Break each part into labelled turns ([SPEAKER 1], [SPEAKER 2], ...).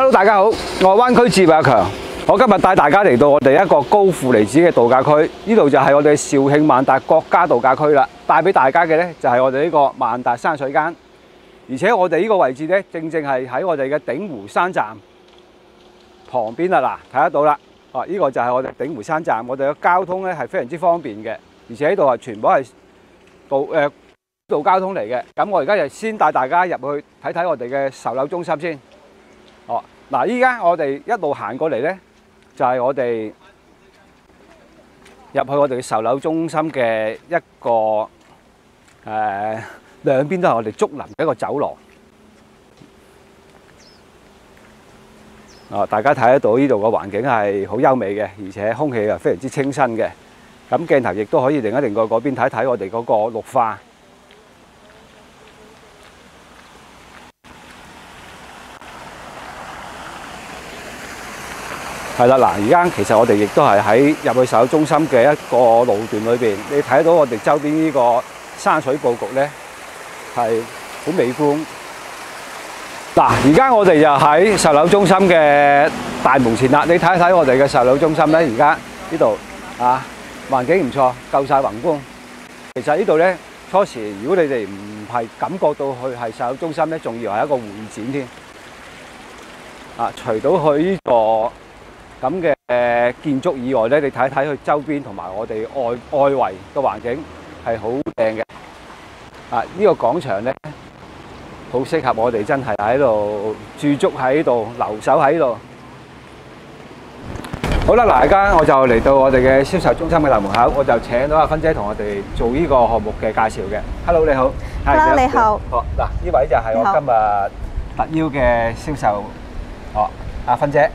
[SPEAKER 1] Hello， 大家好，我係灣區置業阿強。我今日帶大家嚟到我哋一個高負離子嘅度假區，呢度就係我哋肇慶萬達國家度假區啦。帶俾大家嘅呢，就係我哋呢個萬達山水間，而且我哋呢個位置呢，正正係喺我哋嘅鼎湖山站旁邊啦。嗱，睇得到啦。呢個就係我哋鼎湖山站，我哋嘅交通呢係非常之方便嘅，而且呢度係全部係道交通嚟嘅。咁我而家就先帶大家入去睇睇我哋嘅售樓中心先。嗱，依家我哋一路行過嚟呢，就係我哋入去我哋嘅售樓中心嘅一個兩邊都係我哋竹林嘅一個走廊。大家睇得到呢度嘅環境係好優美嘅，而且空氣又非常之清新嘅。咁鏡頭亦都可以另一另過嗰邊睇睇我哋嗰個綠化。係啦，嗱，而家其實我哋亦都係喺入去售樓中心嘅一個路段裏邊，你睇到我哋周邊呢個山水佈局呢係好美觀。嗱，而家我哋就喺售樓中心嘅大門前啦，你睇一睇我哋嘅售樓中心呢，而家呢度環境唔錯，夠晒宏觀。其實呢度呢，初時如果你哋唔係感覺到佢係售樓中心呢，仲以為係一個會展添。除到佢呢個咁嘅建築以外咧，你睇一睇佢周邊同埋我哋外圍嘅環境係好靚嘅。呢個廣場咧，好適合我哋真係喺度駐足喺度留守喺度。好啦，嗱，而家我就嚟到我哋嘅銷售中心嘅大門口，我就請到阿芬姐同我哋做呢個項目嘅介紹嘅。Hello， 你好。
[SPEAKER 2] Hello， 你好。
[SPEAKER 1] 嗱，呢位就係我今日特邀嘅銷售，阿芬姐。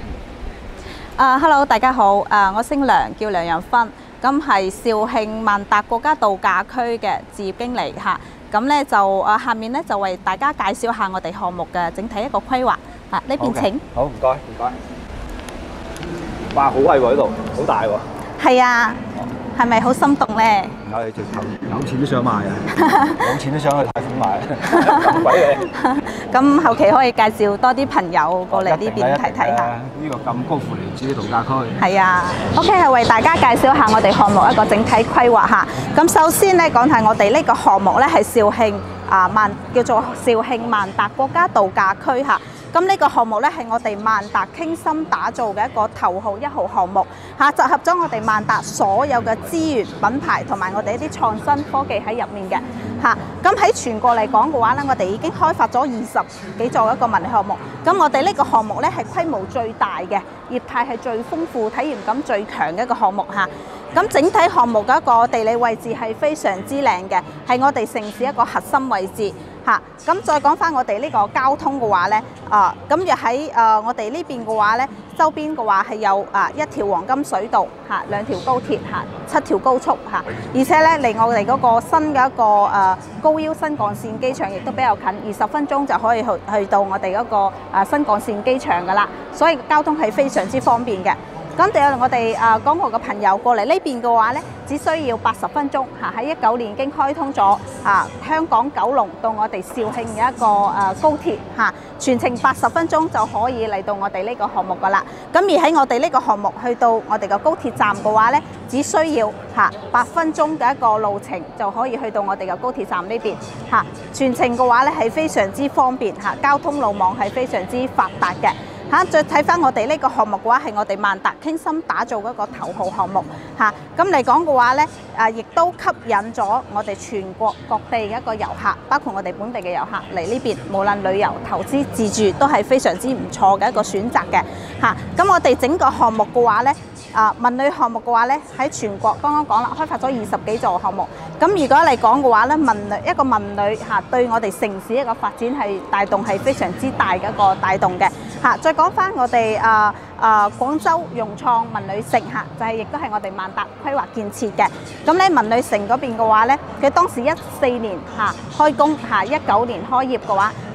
[SPEAKER 2] Hello， 大家好，我姓梁，叫梁楊芬，咁係肇慶萬達國家度假區嘅置業經理嚇。咁咧就下面咧就為大家介紹下我哋項目嘅整體一個規劃。呢邊請。好，唔該，唔該。哇，好威喎！呢度好大喎。係啊。係咪好心動咧？係，直頭有錢都想買啊！有錢都想去貸款買，咁鬼嘢！咁後期可以介紹多啲朋友過嚟呢邊睇睇下。呢個咁高負離子嘅度假區。係啊 ，OK， 係為大家介紹下我哋項目一個整體規劃嚇。咁首先咧講係我哋呢個項目咧係肇慶叫做肇慶萬達國家度假區嚇。咁呢個項目咧係我哋萬達傾心打造嘅一個頭號1號項目嚇，集合咗我哋萬達所有嘅資源、品牌同埋我哋一啲創新科技喺入面嘅嚇。咁喺全國嚟講嘅話咧，我哋已經開發咗20幾座一個文旅項目。咁我哋呢個項目咧係規模最大嘅，業態係最豐富、體驗感最強嘅一個項目嚇。咁整體項目嘅一個地理位置係非常之靚嘅，係我哋城市一個核心位置嚇。咁再講翻我哋呢個交通嘅話咧，咁又喺我哋呢邊嘅話咧，周邊嘅話係有1條黃金水道嚇，2條高鐵嚇，7條高速嚇，而且咧離我哋嗰個新嘅一個高腰新幹線機場亦都比較近，20分鐘就可以去到我哋嗰個新幹線機場噶啦，所以交通係非常之方便嘅。咁對我哋港澳嘅朋友過嚟呢邊嘅話咧，只需要80分鐘嚇，喺19年已經開通咗香港九龍到我哋肇慶嘅一個高鐵嚇，全程80分鐘就可以嚟到我哋呢個項目噶啦。咁而喺我哋呢個項目去到我哋嘅高鐵站嘅話咧，只需要8分鐘嘅一個路程就可以去到我哋嘅高鐵站呢邊嚇，全程嘅話咧係非常之方便嚇，交通路網係非常之發達嘅。再睇翻我哋呢個項目嘅話，係我哋萬達傾心打造嘅一個頭號項目嚇。咁嚟講嘅話咧，亦都吸引咗我哋全國各地嘅一個遊客，包括我哋本地嘅遊客嚟呢邊，無論旅遊、投資、自住都係非常之唔錯嘅一個選擇嘅嚇。咁我哋整個項目嘅話咧，文旅項目嘅話咧，喺全國剛剛講啦，開發咗20幾座項目。咁如果嚟講嘅話咧，一個文旅嚇對我哋城市一個發展係帶動係非常之大嘅一個帶動嘅嚇。再講翻我哋廣州融創文旅城嚇，就係亦都係我哋萬達規劃建設嘅。咁咧文旅城嗰邊嘅話咧，佢當時14年開工19年開業嘅話，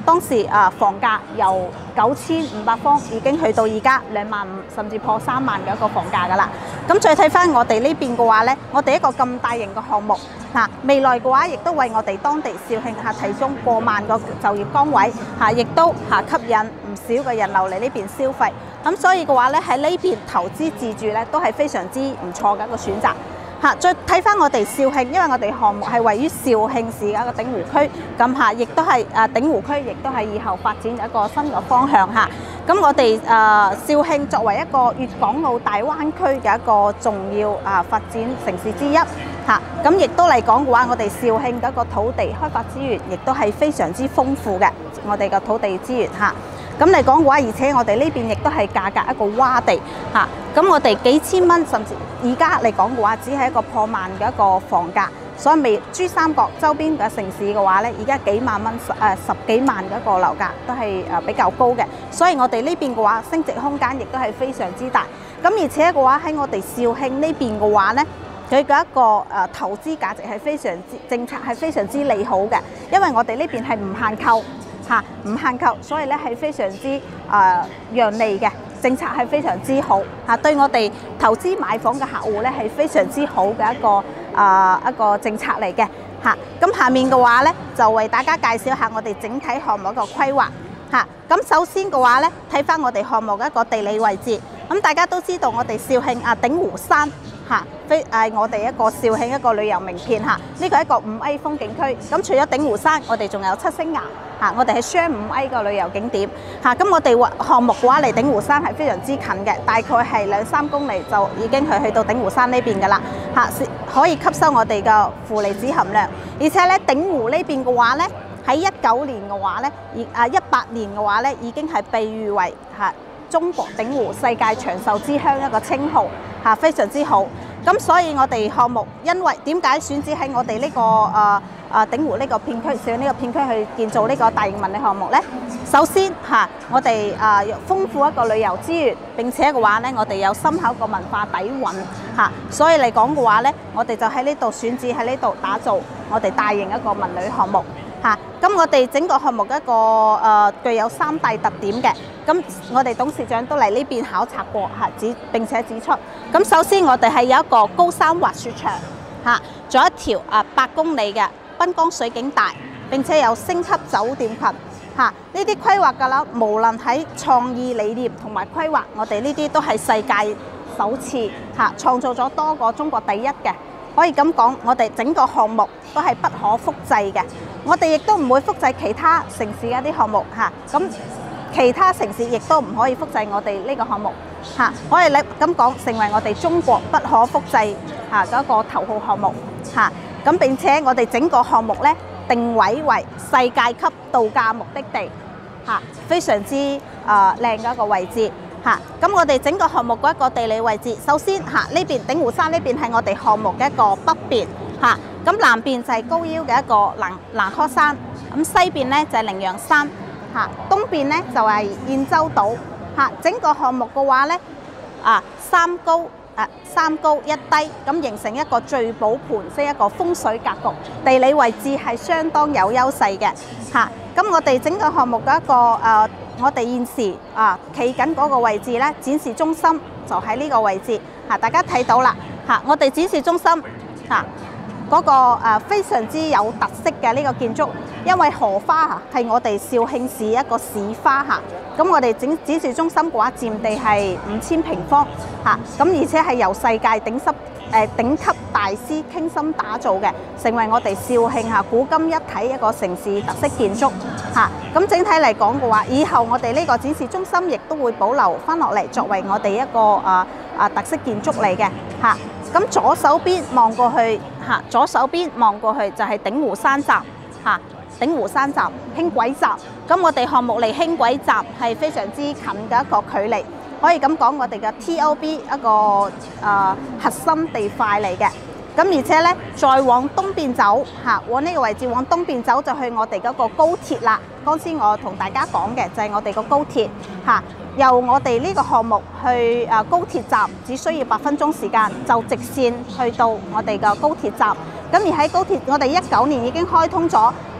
[SPEAKER 2] 當時房價由9500方已經去到而家2萬5，甚至破3萬嘅一個房價㗎啦。咁再睇翻我哋呢邊嘅話呢，我哋一個咁大型嘅項目未來嘅話，亦都為我哋當地肇慶提供過萬個就業崗位亦都吸引唔少嘅人流嚟呢邊消費。咁所以嘅話呢，喺呢邊投資自住呢，都係非常之唔錯嘅一個選擇。再睇翻我哋肇慶，因為我哋項目係位於肇慶市嘅一個鼎湖區，咁亦都係鼎湖區，亦都係以後發展一個新嘅方向嚇。咁我哋肇慶作為一個粵港澳大灣區嘅一個重要發展城市之一嚇，咁亦都嚟講嘅話，我哋肇慶嘅一個土地開發資源亦都係非常之豐富嘅，我哋嘅土地資源嚇。咁嚟講嘅話，而且我哋呢邊亦都係價格一個窪地嚇，咁我哋幾千蚊，甚至而家嚟講嘅話，只係一個破萬嘅一個房價，所以未珠三角周邊嘅城市嘅話咧，而家幾萬蚊十幾萬嘅一個樓價都係比較高嘅，所以我哋呢邊嘅話升值空間亦都係非常之大。咁而且嘅話喺我哋肇慶呢邊嘅話咧，佢嘅一個投資價值係非常之政策係非常之利好嘅，因為我哋呢邊係唔限購。唔限購，所以咧係非常之讓利嘅政策係非常之好對我哋投資買房嘅客戶咧係非常之好嘅一個政策嚟嘅咁下面嘅話咧就為大家介紹下我哋整體項目一個規劃咁首先嘅話咧睇翻我哋項目嘅一個地理位置，咁大家都知道我哋肇慶鼎湖山我哋一個肇慶一個旅遊名片呢個係一個5A 風景區。咁除咗鼎湖山，我哋仲有七星崖我哋係雙5A 個旅遊景點咁我哋項目嘅話離鼎湖山係非常之近嘅，大概係2-3公里就已經係去到鼎湖山呢邊㗎啦可以吸收我哋嘅負離子含量。而且咧鼎湖呢邊嘅話咧喺19年嘅話咧18年嘅話咧已經係被譽為中國鼎湖世界長壽之鄉一個稱號非常之好。咁所以我哋項目因為點解選址喺我哋呢個鼎湖呢個片區，選呢個片區去建造呢個大型文旅項目呢？首先我哋豐富一個旅遊資源，並且嘅話呢，我哋有深厚個文化底蘊所以嚟講嘅話呢，我哋就喺呢度選址喺呢度打造我哋大型一個文旅項目咁我哋整個項目一個具有3大特點嘅，咁我哋董事長都嚟呢邊考察過並且指出，咁首先我哋係有一個高山滑雪場仲有一條8公里嘅濱江水景帶，並且有星級酒店群呢啲規劃㗎啦，無論喺創意理念同埋規劃，我哋呢啲都係世界首次創造咗多個中國第一嘅。可以咁講，我哋整個項目都係不可複製嘅，我哋亦都唔會複製其他城市嘅一啲項目咁其他城市亦都唔可以複製我哋呢個項目可以咁講，成為我哋中國不可複製嗰一個頭號項目咁並且我哋整個項目咧定位為世界級度假目的地非常之靚嘅一個位置。咁我哋整個項目嗰一個地理位置，首先呢邊鼎湖山呢邊係我哋項目嘅一個北邊咁南邊就係高腰嘅一個蘭柯山，咁西邊呢就係羚羊山東邊呢就係燕洲島整個項目嘅話呢三高一低，咁形成一個聚寶盆式一個風水格局，地理位置係相當有優勢嘅咁我哋整個項目嘅一個我哋現時企緊嗰個位置咧，展示中心就喺呢個位置大家睇到啦我哋展示中心嗰個非常之有特色嘅呢個建築，因為荷花係我哋肇慶市一個市花咁我哋展示中心嘅話佔地係5000平方咁而且係由世界頂級大師傾心打造嘅，成為我哋肇慶古今一體一個城市特色建築咁整體嚟講嘅話，以後我哋呢個展示中心亦都會保留翻落嚟，作為我哋一個特色建築嚟嘅咁左手邊望過去就係鼎湖山站鼎湖山站輕軌站，咁我哋項目離輕軌站係非常之近嘅一個距離，可以咁講我哋嘅 TOB 一個核心地塊嚟嘅。咁而且咧，再往東邊走往呢個位置往東邊走就去我哋嗰個高鐵啦。剛先我同大家講嘅就係我哋個高鐵由我哋呢個項目去高鐵站只需要8分鐘時間就直線去到我哋嘅高鐵站。咁而喺高鐵，我哋19年已經開通咗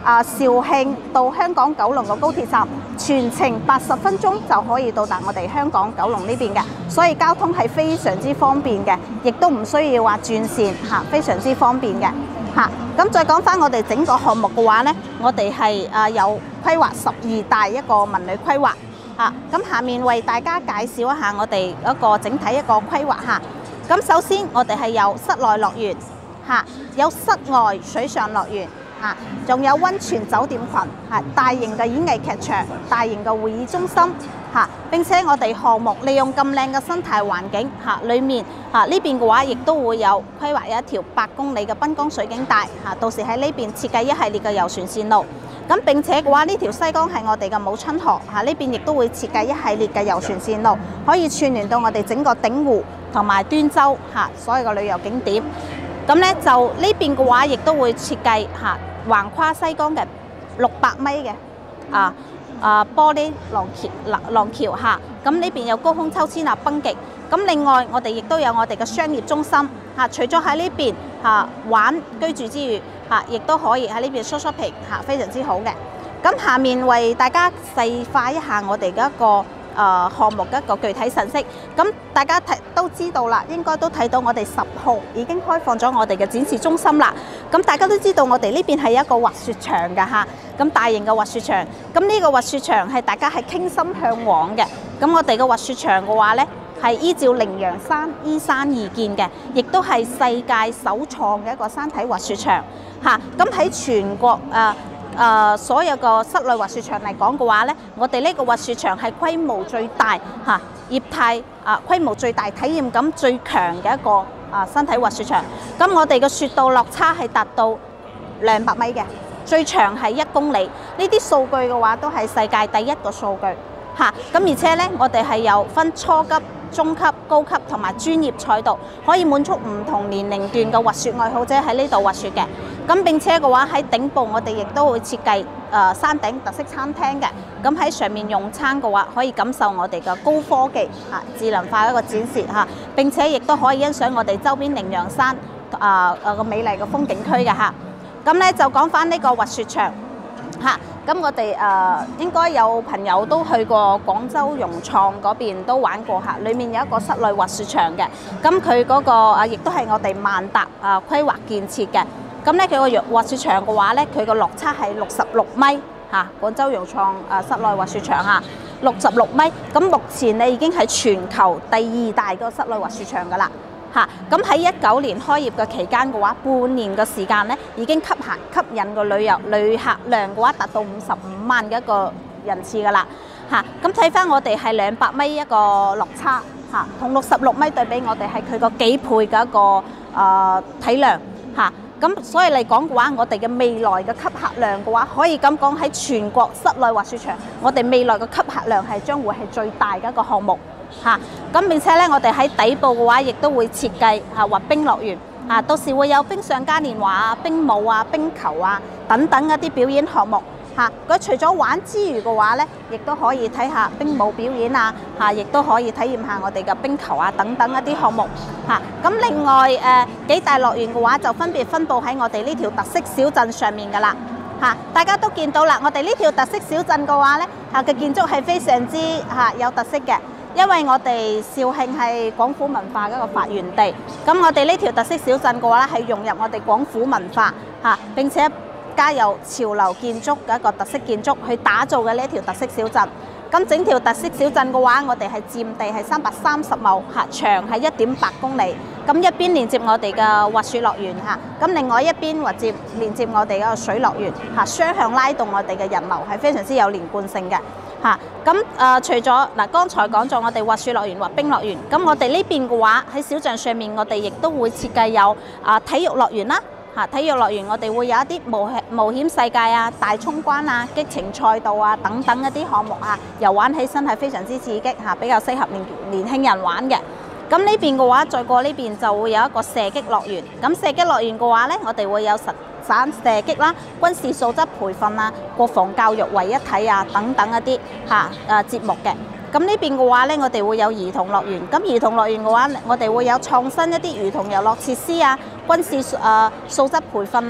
[SPEAKER 2] 肇慶到香港九龍嘅高鐵站，全程80分鐘就可以到達我哋香港九龍呢邊嘅，所以交通係非常之方便嘅，亦都唔需要話轉線嚇，非常之方便嘅嚇。咁再講翻我哋整個項目嘅話呢，我哋係有規劃12大一個文旅規劃嚇。咁下面為大家介紹一下我哋一個整體一個規劃嚇。咁首先我哋係有室內樂園嚇，有室外水上樂園。仲有溫泉酒店群，大型嘅演藝劇場、大型嘅會議中心，並且我哋項目利用咁靚嘅生態環境，裏面呢邊嘅話亦都會有規劃有一條8公里嘅濱江水景帶，到時喺呢邊設計一系列嘅遊船線路。咁並且嘅話，呢條西江係我哋嘅母親河，呢邊亦都會設計一系列嘅遊船線路，可以串聯到我哋整個鼎湖同埋端州所有嘅旅遊景點。咁咧就呢邊嘅話，亦都會設計橫跨西江嘅600米嘅玻璃廊橋嚇。咁呢邊有高空秋千蹦極。咁另外我哋亦都有我哋嘅商業中心嚇，除咗喺呢邊玩居住之餘亦都可以喺呢邊 shopping 非常之好嘅。咁下面為大家細化一下我哋嘅一個項目嘅一個具體信息。咁大家都知道啦，應該都睇到我哋10號已經開放咗我哋嘅展示中心啦。咁大家都知道我哋呢邊係一個滑雪場㗎嚇，咁大型嘅滑雪場。咁呢個滑雪場係大家係傾心向往嘅。咁我哋嘅滑雪場嘅話呢，係依照羚羊山依山而建嘅，亦都係世界首創嘅一個山體滑雪場嚇。咁喺全國所有個室內滑雪場嚟講嘅話呢，我哋呢個滑雪場係規模最大業態規模最大、體驗感最強嘅一個山體滑雪場。咁我哋嘅雪道落差係達到200米嘅，最長係1公里。呢啲數據嘅話都係世界第一個數據嚇。咁而且呢，我哋係有分初級、中級、高級同埋專業賽道，可以滿足唔同年齡段嘅滑雪愛好者喺呢度滑雪嘅。咁並且嘅話喺頂部我哋亦都會設計山頂特色餐廳嘅。咁喺上面用餐嘅話，可以感受我哋嘅高科技智能化一個展示嚇。並且亦都可以欣賞我哋周邊羚羊山個美麗嘅風景區嘅嚇。咁咧就講翻呢個滑雪場嚇。咁我哋應該有朋友都去過廣州融創嗰邊都玩過嚇，裡面有一個室內滑雪場嘅。咁佢嗰個亦都係我哋萬達規劃建設嘅。咁咧佢個滑雪場嘅話咧，佢個落差係66米嚇。廣州融創室內滑雪場嚇，66米。咁目前咧已經係全球第2大個室內滑雪場噶啦嚇。咁喺19年開業嘅期間嘅話，半年嘅時間咧已經吸引個旅客量嘅話達到55萬嘅一個人次噶啦嚇。咁睇翻我哋係200米一個落差嚇，同66米對比，我哋係佢個幾倍嘅一個體量嚇。咁所以嚟講嘅話，我哋嘅未來嘅吸客量嘅話，可以咁講喺全國室內滑雪場，我哋未來嘅吸客量係將會係最大嘅一個項目嚇。咁並且咧，我哋喺底部嘅話，亦都會設計滑冰樂園到時會有冰上嘉年華冰舞冰球等等一啲表演項目嚇。佢除咗玩之餘嘅話咧，亦都可以睇下冰舞表演亦都可以體驗下我哋嘅冰球等等一啲項目嚇。咁另外幾大樂園嘅話，就分別分佈喺我哋呢條特色小鎮上面噶啦嚇。大家都見到啦，我哋呢條特色小鎮嘅話咧嘅建築係非常之有特色嘅，因為我哋肇慶係廣府文化嘅一個發源地。咁我哋呢條特色小鎮嘅話咧，係融入我哋廣府文化並且加有潮流建築嘅一個特色建築去打造嘅呢一條特色小鎮。咁整條特色小鎮嘅話，我哋係佔地係330畝長係1.8公里。咁一邊連接我哋嘅滑雪樂園咁另外一邊連接我哋嘅水樂園雙向拉動我哋嘅人流係非常之有連貫性嘅咁除咗剛才講咗我哋滑雪樂園、滑冰樂園，咁我哋呢邊嘅話喺小鎮上面，我哋亦都會設計有體育樂園啦。體育樂園我哋會有一啲冒險世界大衝關激情賽道等等一啲項目遊玩起身係非常之刺激比較適合年輕人玩嘅。咁呢邊嘅話，再過呢邊就會有一個射擊樂園。咁射擊樂園嘅話呢，我哋會有實彈射擊啦、軍事素質培訓國防教育為一體等等一啲節目嘅。咁呢邊嘅話呢，我哋會有兒童樂園。咁兒童樂園嘅話，我哋會有創新一啲兒童遊樂設施軍事素質培訓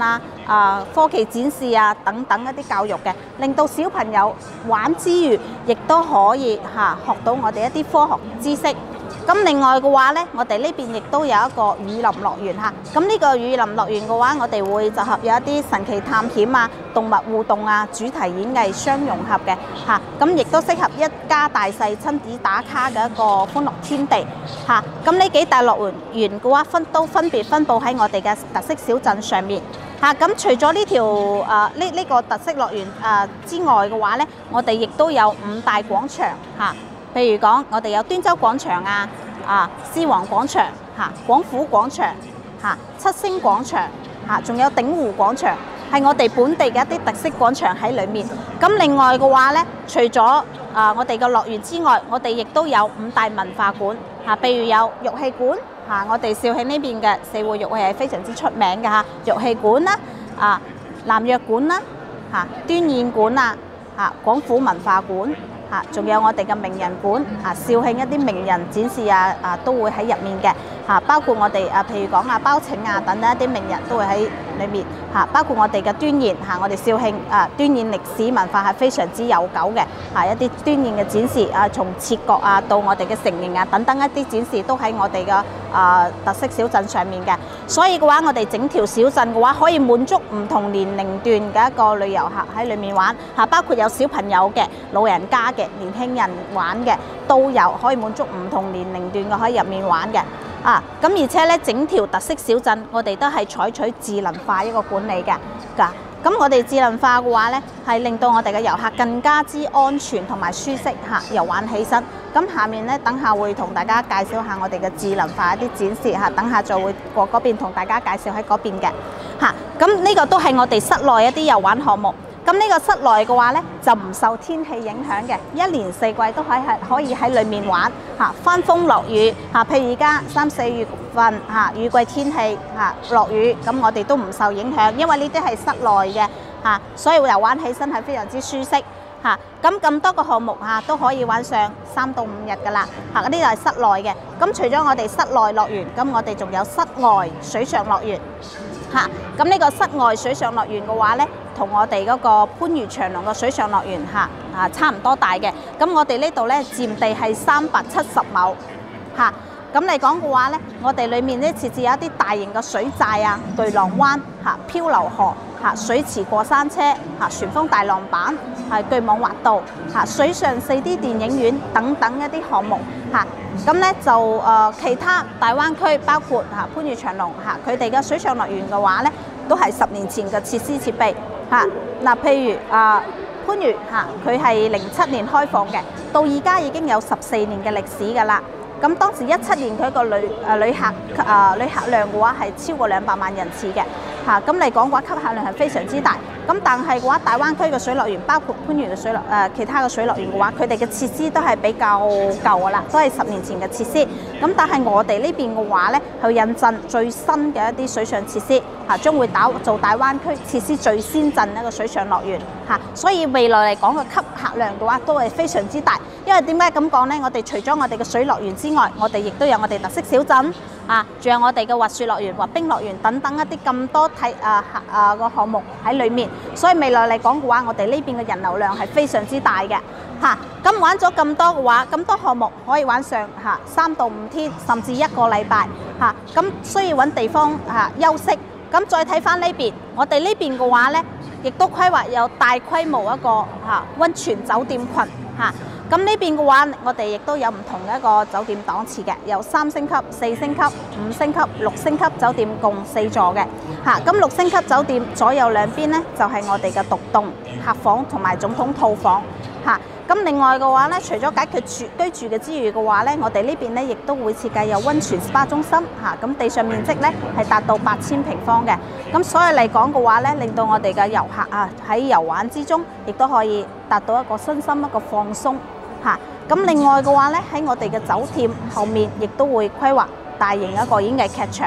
[SPEAKER 2] 科技展示啊等等一啲教育嘅，令到小朋友玩之餘，亦都可以學到我哋一啲科學知識。咁另外嘅話呢，我哋呢邊亦都有一個雨林樂園嚇。咁呢個雨林樂園嘅話，我哋會集合有一啲神奇探險啊、動物互動啊、主題演藝相融合嘅嚇。咁亦都適合一家大細親子打卡嘅一個歡樂天地嚇。咁呢幾大樂園嘅話，都分別分佈喺我哋嘅特色小鎮上面嚇。咁除咗呢條呢個特色樂園之外嘅話呢，我哋亦都有5大廣場嚇。譬如講，我哋有端州廣場獅王廣場廣府廣場七星廣場仲有鼎湖廣場，係我哋本地嘅一啲特色廣場喺裏面。咁另外嘅話呢，除咗我哋嘅樂園之外，我哋亦都有5大文化館譬如有玉器館我哋肇慶呢邊嘅四會玉器係非常之出名嘅玉器館啦南藥館啦端硯館廣府文化館。仲有我哋嘅名人館肇慶一啲名人展示都會喺入面嘅包括我哋譬如講包拯等等一啲名人都會喺裏面包括我哋嘅端硯我哋肇慶端硯歷史文化係非常之悠久嘅一啲端硯嘅展示從切割到我哋嘅成形等等一啲展示都喺我哋嘅特色小鎮上面嘅。所以嘅話，我哋整條小鎮嘅話可以滿足唔同年齡段嘅一個旅遊客喺裏面玩包括有小朋友嘅、老人家嘅、年輕人玩嘅都有，可以滿足唔同年齡段嘅可以入面玩嘅咁而且咧，整條特色小鎮我哋都係採取智能化一個管理嘅咁我哋智能化嘅話咧，係令到我哋嘅遊客更加之安全同埋舒適遊玩起身。咁下面咧，等下會同大家介紹下我哋嘅智能化一啲展示等下再會過嗰邊同大家介紹喺嗰邊嘅咁呢個都係我哋室內一啲遊玩項目。咁呢個室內嘅話呢，就唔受天氣影響嘅，一年四季都可以喺裏面玩翻風落雨譬如而家3、4月份雨季天氣落雨，咁我哋都唔受影響，因為呢啲係室內嘅所以遊玩起身係非常之舒適咁多個項目都可以玩上3到5日㗎啦呢個係室內嘅。咁除咗我哋室內樂園，咁我哋仲有室外水上樂園咁呢個室外水上樂園嘅話呢，同我哋嗰個番禺長隆嘅水上樂園差唔多大嘅。咁我哋呢度呢，佔地係370畝咁嚟講嘅話呢，我哋裡面呢設置有一啲大型嘅水寨巨浪灣漂流河水池過山車旋風大浪板巨網滑道水上4D 電影院等等一啲項目咁呢就其他大灣區包括番禺長隆佢哋嘅水上樂園嘅話呢，都係10年前嘅設施設備譬如番禺佢係07年開放嘅，到而家已經有14年嘅歷史㗎啦。咁當時17年佢個旅客量嘅話係超過200萬人次嘅咁嚟講嘅話，吸客量係非常之大。咁但係嘅話，大灣區嘅水樂園包括番禺嘅其他嘅水樂園嘅話，佢哋嘅設施都係比較舊㗎啦，都係10年前嘅設施。咁但係我哋呢邊嘅話呢，去引進最新嘅一啲水上設施將會做大灣區設施最先進一個水上樂園所以未來嚟講嘅吸客量嘅話都係非常之大。因為點解咁講呢？我哋除咗我哋嘅水樂園之外，我哋亦都有我哋特色小鎮仲有我哋嘅滑雪樂園、滑冰樂園等等一啲咁多個項目喺裏面。所以未來嚟講嘅話，我哋呢邊嘅人流量係非常之大嘅咁玩咗咁多嘅話，咁多項目可以玩上3到5天，甚至1個禮拜咁需要揾地方休息。咁再睇翻呢邊，我哋呢邊嘅話呢，亦都規劃有大規模一個溫泉酒店群咁呢邊嘅話，我哋亦都有唔同嘅一個酒店檔次嘅，有3星級、4星級、5星級、6星級酒店共4座嘅咁6星級酒店左右兩邊呢，就係我哋嘅獨棟客房同埋總統套房咁另外嘅話呢，除咗解決居住嘅之餘嘅話呢，我哋呢邊呢亦都會設計有溫泉 SPA 中心咁地上面積呢係達到8000平方嘅。咁所以嚟講嘅話呢，令到我哋嘅遊客喺遊玩之中，亦都可以達到一個身心一個放鬆咁另外嘅話呢，喺我哋嘅酒店後面亦都會規劃大型一個演藝劇場。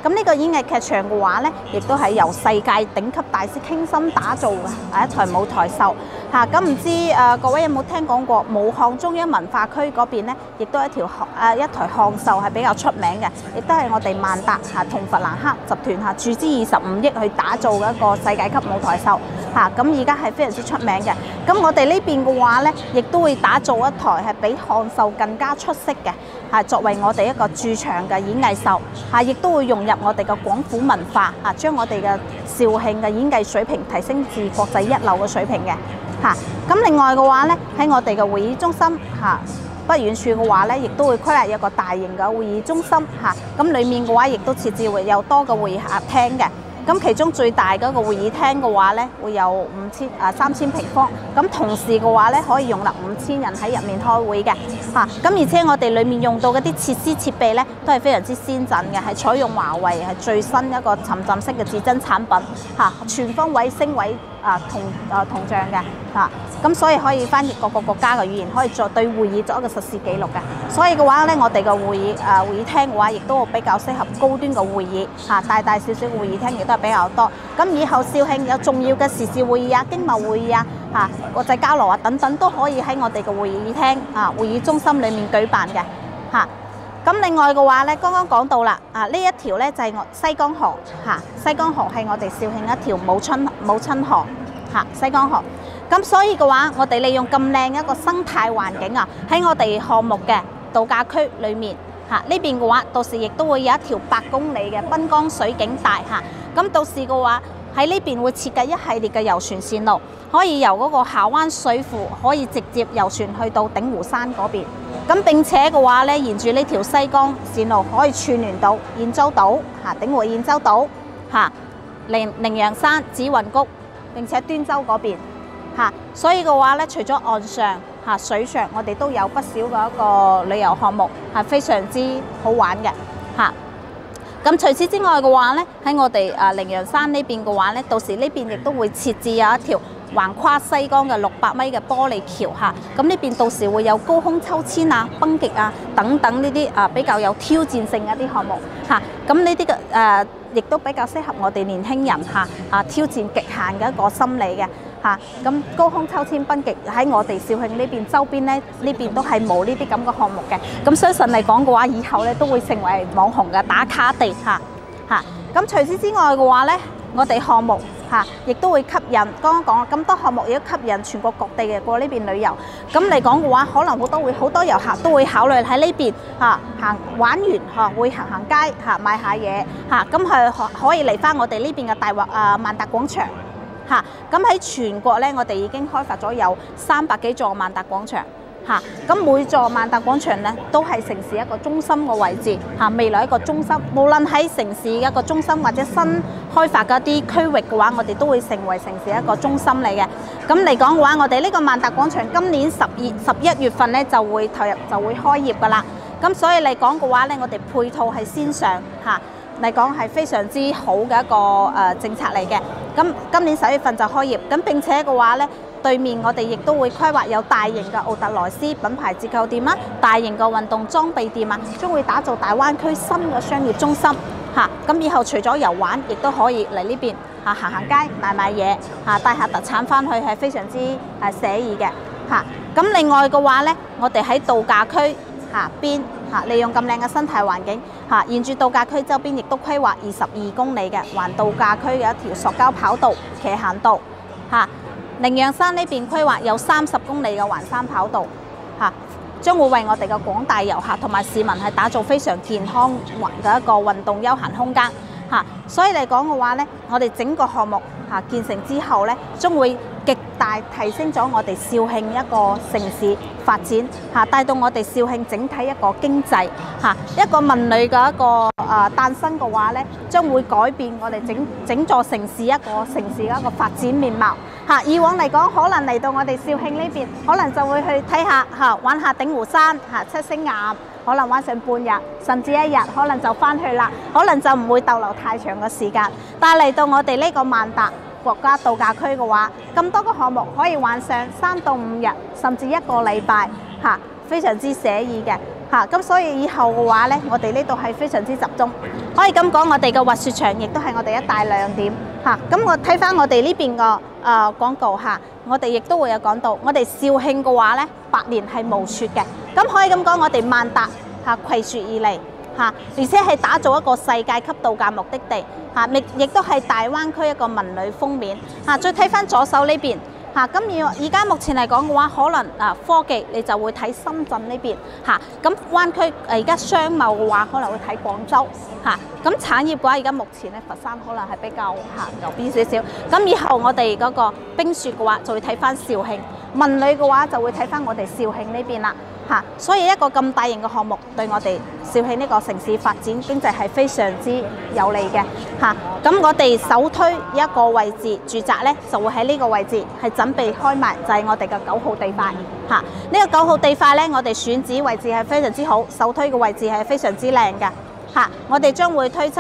[SPEAKER 2] 咁呢個演藝劇場嘅話咧，亦都係由世界頂級大師傾心打造嘅係一台舞台秀嚇。咁唔知各位有冇聽講過武漢中央文化區嗰邊咧，亦都係一台漢秀係比較出名嘅，亦都係我哋萬達同弗蘭克集團注資25億去打造嘅一個世界級舞台秀嚇。咁而家係非常之出名嘅。咁我哋呢邊嘅話咧，亦都會打造一台係比漢秀更加出色嘅，係作為我哋一個駐場嘅演藝秀嚇，亦都會融入我哋嘅廣府文化嚇，將我哋嘅肇慶嘅演藝水平提升至國際一流嘅水平嘅嚇。咁另外嘅話咧，喺我哋嘅會議中心嚇不遠處嘅話咧，亦都會規劃一個大型嘅會議中心嚇。咁裡面嘅話，亦都設置會有多個會議客廳嘅。咁其中最大嗰個會議廳嘅話咧，會有3000平方。咁同時嘅話咧，可以容納5000人喺入面開會嘅嚇。咁而且我哋裡面用到嗰啲設施設備咧，都係非常之先進嘅，係採用華為係最新一個沉浸式嘅至臻產品嚇，全方位聲位銅像嘅嚇。咁所以可以翻譯各個國家嘅語言，可以對會議作一個實時記錄嘅。所以嘅話咧，我哋嘅會議廳嘅話，亦都比較適合高端嘅會議嚇，大小小嘅會議廳亦都係比較多。咁以後肇慶有重要嘅時事會議啊、經貿會議啊、國際交流啊等等，都可以喺我哋嘅會議廳會議中心裡面舉辦嘅嚇。咁另外嘅話咧，剛剛講到啦，呢一條咧就係西江河嚇，西江河係我哋肇慶一條母親河嚇，西江河。咁所以嘅話，我哋利用咁靚一個生態環境啊，喺我哋項目嘅度假區裏面嚇，呢邊嘅話，到時亦都會有一條8公里嘅濱江水景帶嚇。咁到時嘅話，喺呢邊會設計一系列嘅遊船線路，可以由嗰個下灣水庫可以直接遊船去到鼎湖山嗰邊。咁並且嘅話咧，沿住呢條西江線路可以串聯到燕洲島嚇、鼎湖燕洲島嚇、羚羊山、紫雲谷，並且端州嗰邊。所以嘅話咧，除咗岸上水上，我哋都有不少嘅一個旅遊項目係非常之好玩嘅嚇。咁除此之外嘅話咧，喺我哋羚羊山呢邊嘅話咧，到時呢邊亦都會設置有一條橫跨西江嘅600米嘅玻璃橋嚇。咁呢邊到時會有高空秋千啊、蹦極啊等等呢啲比較有挑戰性嘅一啲項目嚇。咁呢啲嘅亦都比較適合我哋年輕人挑戰極限嘅一個心理嘅。咁高空秋千蹦極喺我哋肇慶呢邊周邊咧，呢邊都係冇呢啲咁嘅項目嘅。咁相信嚟講嘅話，以後咧都會成為網紅嘅打卡地嚇。咁除此之外嘅話咧，我哋項目亦都會吸引，剛剛講啦，咁多項目亦都吸引全國各地嘅過呢邊旅遊。咁嚟講嘅話，可能好多遊客都會考慮喺呢邊行玩完會行街買下嘢咁係可以嚟翻我哋呢邊嘅萬達廣場。咁喺全國咧，我哋已經開發咗有300幾座萬達廣場咁每座萬達廣場咧都係城市一個中心嘅位置未來一個中心，無論喺城市一個中心或者新開發嘅一啲區域嘅話，我哋都會成為城市一個中心嚟嘅。咁嚟講嘅話，我哋呢個萬達廣場今年11月份咧就會投入就會開業㗎啦。咁所以嚟講嘅話咧，我哋配套係先上嚟講係非常之好嘅一個政策嚟嘅。咁今年11月份就開業，咁並且嘅話咧，對面我哋亦都會規劃有大型嘅奧特萊斯品牌折扣店啦，大型嘅運動裝備店啊，將會打造大灣區新嘅商業中心咁以後除咗遊玩，亦都可以嚟呢邊行街買嘢帶下特產翻去，係非常之寫意嘅咁另外嘅話咧，我哋喺度假區邊利用咁靚嘅生態環境沿住度假區周邊亦都規劃22公里嘅環度假區嘅一條塑膠跑道、騎行道羚羊山呢邊規劃有30公里嘅環山跑道將會為我哋嘅廣大遊客同埋市民係打造非常健康嘅一個運動休閒空間所以嚟講嘅話咧，我哋整個項目建成之後咧，將會極大提升咗我哋肇慶一個城市發展帶到我哋肇慶整體一個經濟一個文旅嘅一個誕生嘅話咧，將會改變我哋整座城市一個發展面貌以往嚟講，可能嚟到我哋肇慶呢邊，可能就會去睇下玩下鼎湖山七星岩，可能玩上半日甚至1日，可能就翻去啦，可能就唔會逗留太長嘅時間。但係嚟到我哋呢個萬達國家度假區嘅話，咁多個項目可以玩上3到5日，甚至1個禮拜非常之寫意嘅嚇，咁所以以後嘅話咧，我哋呢度係非常之集中。可以咁講，我哋嘅滑雪場亦都係我哋一大亮點嚇。咁我睇翻我哋呢邊個廣告嚇，我哋亦都會有講到，我哋肇慶嘅話咧，百年係無雪嘅。咁可以咁講，我哋萬達嚇攜雪而嚟嚇，而且係打造一個世界級度假目的地嚇，亦都係大灣區一個文旅封面嚇。再睇翻左手呢邊。嚇，咁而家目前嚟講嘅話，可能科技你就會睇深圳呢邊嚇，咁灣區而家商貿嘅話，可能會睇廣州嚇，咁產業嘅話，而家目前咧佛山可能係比較牛逼少少，咁以後我哋嗰個冰雪嘅話，就會睇翻肇慶，文旅嘅話就會睇翻我哋肇慶呢邊啦。嚇，所以一個咁大型嘅項目對我哋肇慶呢個城市發展經濟係非常之有利嘅嚇。咁我哋首推一個位置住宅咧，就會喺呢個位置係準備開賣，就係我哋嘅9號地塊嚇。呢個9號地塊咧，我哋選址位置係非常之好，首推嘅位置係非常之靚嘅嚇。我哋將會推出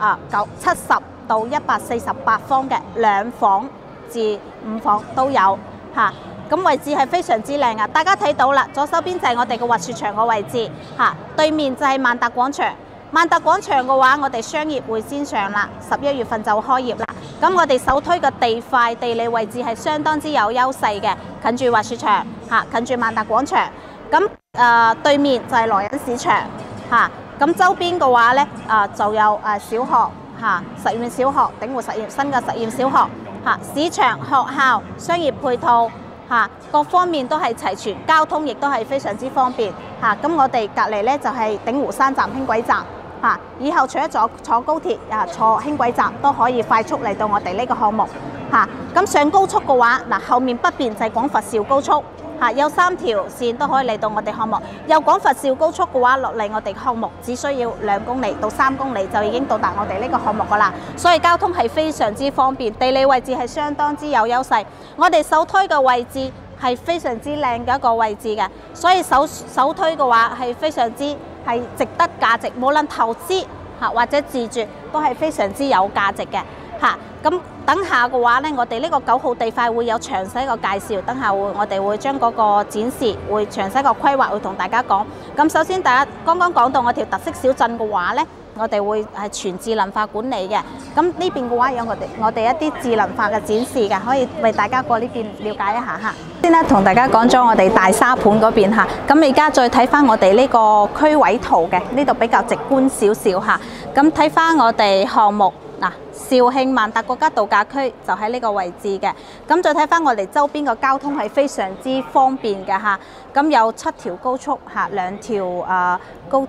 [SPEAKER 2] 70到148方嘅2房至5房都有嚇。咁位置係非常之靚啊！大家睇到啦，左手邊就係我哋嘅滑雪場個位置嚇，對面就係萬達廣場。萬達廣場嘅話，我哋商業會先上啦，11月份就開業啦。咁我哋首推嘅地塊地理位置係相當之有優勢嘅，近住滑雪場嚇，近住萬達廣場。咁對面就係羅隱市場嚇。咁周邊嘅話咧就有小學嚇，實驗小學、鼎湖實驗新嘅實驗小學嚇，市場、學校、商業配套。嚇，各方面都係齊全，交通亦都係非常之方便嚇。咁我哋隔離咧就係鼎湖山站輕軌站嚇，以後除咗坐高鐵坐輕軌站都可以快速嚟到我哋呢個項目嚇。咁上高速嘅話，後面北邊就係廣佛肇高速嚇，有3條線都可以嚟到我哋項目。由廣佛肇高速嘅話落嚟我哋項目，只需要2公里到3公里就已經到達我哋呢個項目噶啦。所以交通係非常之方便，地理位置係相當之有優勢。我哋首推嘅位置係非常之靚嘅一個位置嘅，所以首推嘅話係非常之係值得價值，無論投資或者自住都係非常之有價值嘅嚇。咁等下嘅話咧，我哋呢個9號地塊會有詳細個介紹，等下我哋會將嗰個展示會詳細個規劃會同大家講。咁首先大家剛剛講到我條特色小鎮嘅話咧，我哋會係全智能化管理嘅。咁呢邊嘅話有我哋一啲智能化嘅展示嘅，可以為大家過呢邊了解一下嚇。先咧同大家講咗我哋大沙盤嗰邊嚇，咁而家再睇翻我哋呢個區位圖嘅，呢度比較直觀少少嚇。咁睇翻我哋項目嗱，肇慶萬達國家度假區就喺呢個位置嘅。咁再睇翻我哋周邊嘅交通係非常之方便嘅嚇。咁有7條高速嚇，2條高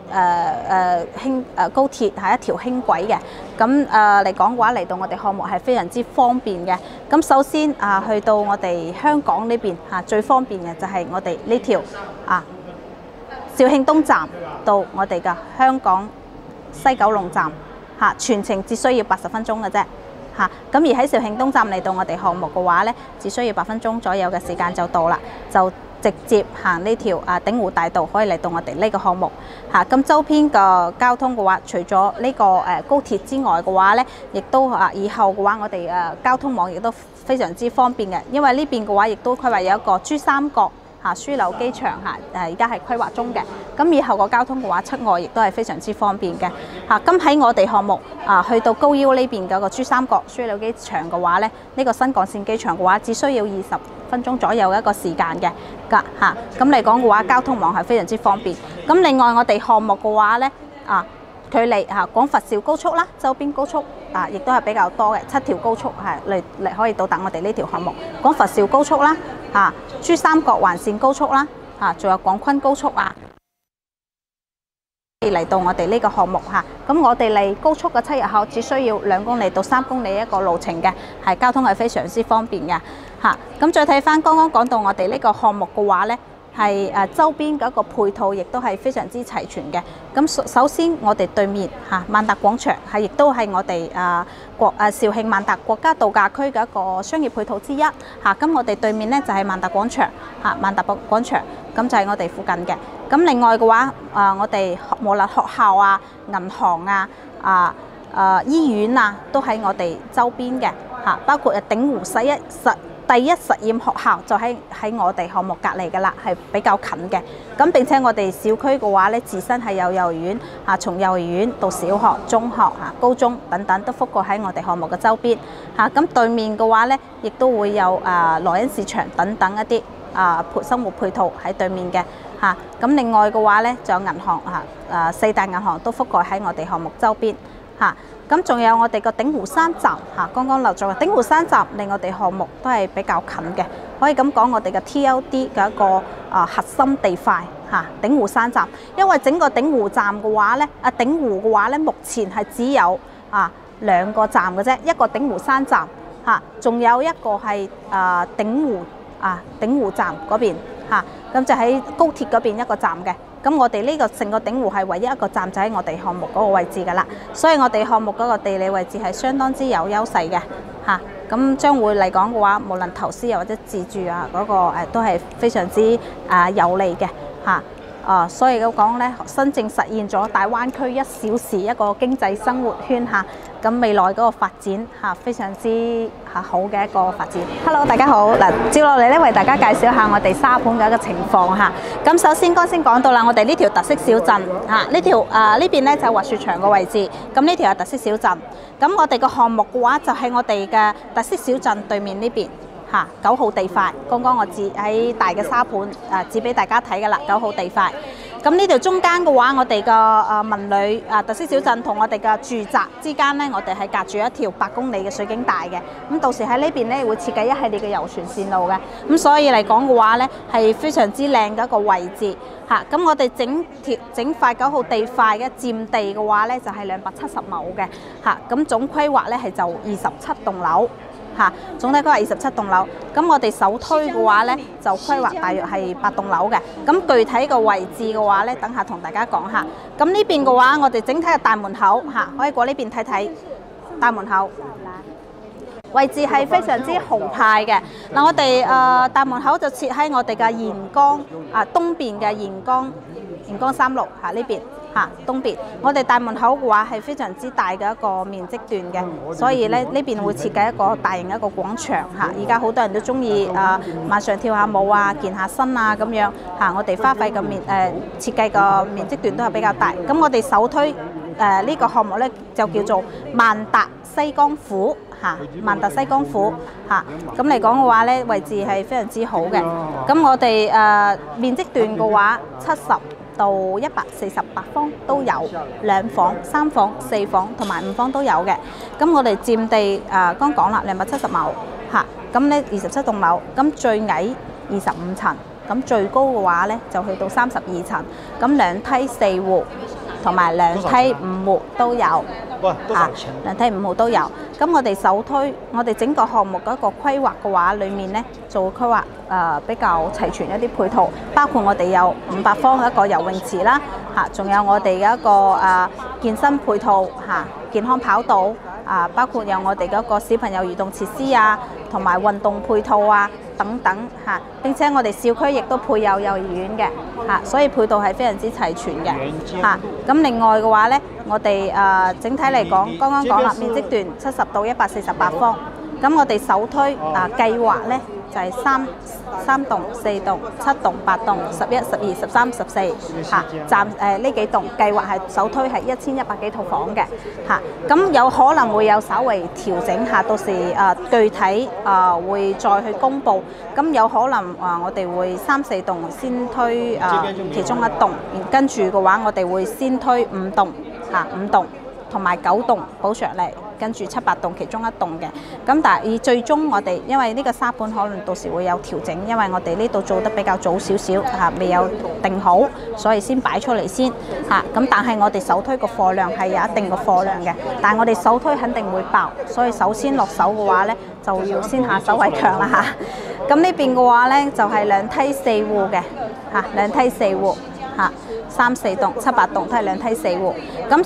[SPEAKER 2] 鐵係1條輕軌嘅。咁嚟講嘅話，嚟到我哋項目係非常之方便嘅。咁首先去到我哋香港呢邊最方便嘅就係我哋呢條肇慶東站到我哋嘅香港西九龍站。全程只需要80分鐘嘅啫嚇，咁而喺肇慶東站嚟到我哋項目嘅話咧，只需要8分鐘左右嘅時間就到啦，就直接行呢條鼎湖大道可以嚟到我哋呢個項目嚇。咁周邊嘅交通嘅話，除咗呢個高鐵之外嘅話咧，亦都以後嘅話，我哋交通網亦都非常之方便嘅，因為呢邊嘅話亦都規劃有一個珠三角樞紐機場而家係規劃中嘅。咁以後個交通嘅話，出外亦都係非常之方便嘅嚇。咁喺我哋項目去到高腰呢邊嗰個珠三角樞紐機場嘅話咧，呢個新幹線機場嘅話，只需要20分鐘左右嘅一個時間嘅嚇。咁嚟講嘅話，交通網係非常之方便。咁另外我哋項目嘅話咧距離廣佛肇高速啦，周邊高速亦都係比較多嘅，7條高速嚟可以到達我哋呢條項目。廣佛肇高速啦珠三角環線高速啦仲有廣昆高速嚟到我哋呢個項目咁我哋嚟高速嘅7日後，只需要2公里到3公里一個路程嘅，係交通係非常之方便嘅咁再睇翻剛剛講到我哋呢個項目嘅話咧，係周邊嗰個配套亦都係非常之齊全嘅。咁首先我哋對面萬達廣場亦都係我哋肇慶萬達國家度假區嘅一個商業配套之一咁我哋對面咧就係萬達廣場萬達廣場，咁就係我哋附近嘅。咁另外嘅話我哋無論學校銀行醫院都喺我哋周邊嘅包括鼎湖第第一實驗學校就喺我哋項目隔離㗎啦，係比較近嘅。咁並且我哋小區嘅話咧，自身係有幼兒園嚇，從幼兒園到小學、中學嚇、高中等等都覆蓋喺我哋項目嘅周邊嚇。咁對面嘅話咧，亦都會有萊茵市場等等一啲生活配套喺對面嘅嚇。咁另外嘅話咧，仲有銀行嚇，四大銀行都覆蓋喺我哋項目周邊嚇。咁仲有我哋個鼎湖山站嚇，剛剛落咗嘅鼎湖山站離我哋項目都係比較近嘅，可以咁講我哋嘅 TLD 嘅一個核心地塊嚇，鼎湖山站。因為整個鼎湖站嘅話咧，鼎湖嘅話咧，目前係只有2個站嘅啫，一個鼎湖山站嚇，仲有一個係鼎湖站嗰邊嚇，咁就喺高鐵嗰邊一個站嘅。咁我哋呢個成個鼎湖係唯一一個站，就喺我哋項目嗰個位置㗎啦，所以我哋項目嗰個地理位置係相當之有優勢嘅嚇。咁將會嚟講嘅話，無論投資又或者自住嗰個都係非常之有利嘅嚇。所以咁講咧，真正實現咗大灣區1小時一個經濟生活圈嚇。咁未來嗰個發展非常之好嘅一個發展。Hello， 大家好。嗱，接落嚟咧為大家介紹下我哋沙盤嘅一個情況嚇。咁首先剛先講到啦，我哋呢條特色小鎮呢邊咧就係滑雪場嘅位置。咁呢條係特色小鎮。咁我哋個項目嘅話就係我哋嘅特色小鎮對面呢邊9號地塊。剛剛我喺大嘅沙盤指俾大家睇㗎啦，9號地塊。咁呢條中間嘅話，我哋嘅文旅特色小鎮同我哋嘅住宅之間呢，我哋係隔住一條8公里嘅水景帶嘅。咁到時喺呢邊呢會設計一系列嘅遊船線路嘅。咁所以嚟講嘅話呢，係非常之靚嘅一個位置嚇。咁我哋整塊9號地塊嘅佔地嘅話呢，就係270畝嘅嚇。咁總規劃呢係就27棟樓。總體規劃27棟樓，咁我哋首推嘅話呢，就規劃大約係8棟樓嘅。咁具體嘅位置嘅話呢，等下同大家講下。咁呢邊嘅話，我哋整體嘅大門口可以過呢邊睇睇大門口。位置係非常之豪派嘅。嗱，我哋大門口就設喺我哋嘅沿江東邊嘅沿江3路呢邊。東邊，我哋大門口嘅話係非常之大嘅一個面積段嘅，所以咧呢邊會設計一個大型嘅一個廣場嚇。而家好多人都中意晚上跳下舞健下身咁樣嚇。我哋花費嘅設計個面積段都係比較大。咁我哋首推呢個項目咧就叫做萬達西江府萬達西江府咁嚟講嘅話咧，位置係非常之好嘅。咁我哋面積段嘅話70到148方都有，2房、3房、4房同埋5房都有嘅。咁我哋佔地剛講啦，270畝咁咧27棟樓，咁最矮25層，咁最高嘅話咧就去到32層，咁2梯4戶同埋2梯5戶都有，2梯5戶都有。咁我哋首推，我哋整個項目嗰個規劃嘅話，裡面咧做規劃比較齊全一啲配套，包括我哋有500方嘅一個游泳池啦，仲有我哋嘅一個健身配套健康跑道包括有我哋嘅一個小朋友移動設施同埋運動配套等等並且我哋小區亦都配有幼兒園嘅所以配套係非常之齊全嘅咁另外嘅話咧，我哋整體嚟講，剛剛講啦，面積段70到148方，咁我哋首推計劃咧就係3棟、4棟、7棟、8棟、11、12、13、14暫呢幾棟計劃係首推係1100幾套房嘅咁有可能會有稍微調整下，到時具體會再去公佈。咁有可能我哋會3、4棟先推其中一棟，跟住嘅話我哋會先推5棟5棟同埋9棟補上嚟，跟住7、8棟其中一棟嘅。咁但係最終我哋因為呢個沙盤可能到時會有調整，因為我哋呢度做得比較早少少未有定好，所以先擺出嚟先咁但係我哋首推個貨量係有一定嘅貨量嘅，但係我哋首推肯定會爆，所以首先落手嘅話呢，就要先下手為強啦咁呢邊嘅話呢，就係2梯4戶嘅2梯4戶3、4棟、7、8棟都係2梯4戶。咁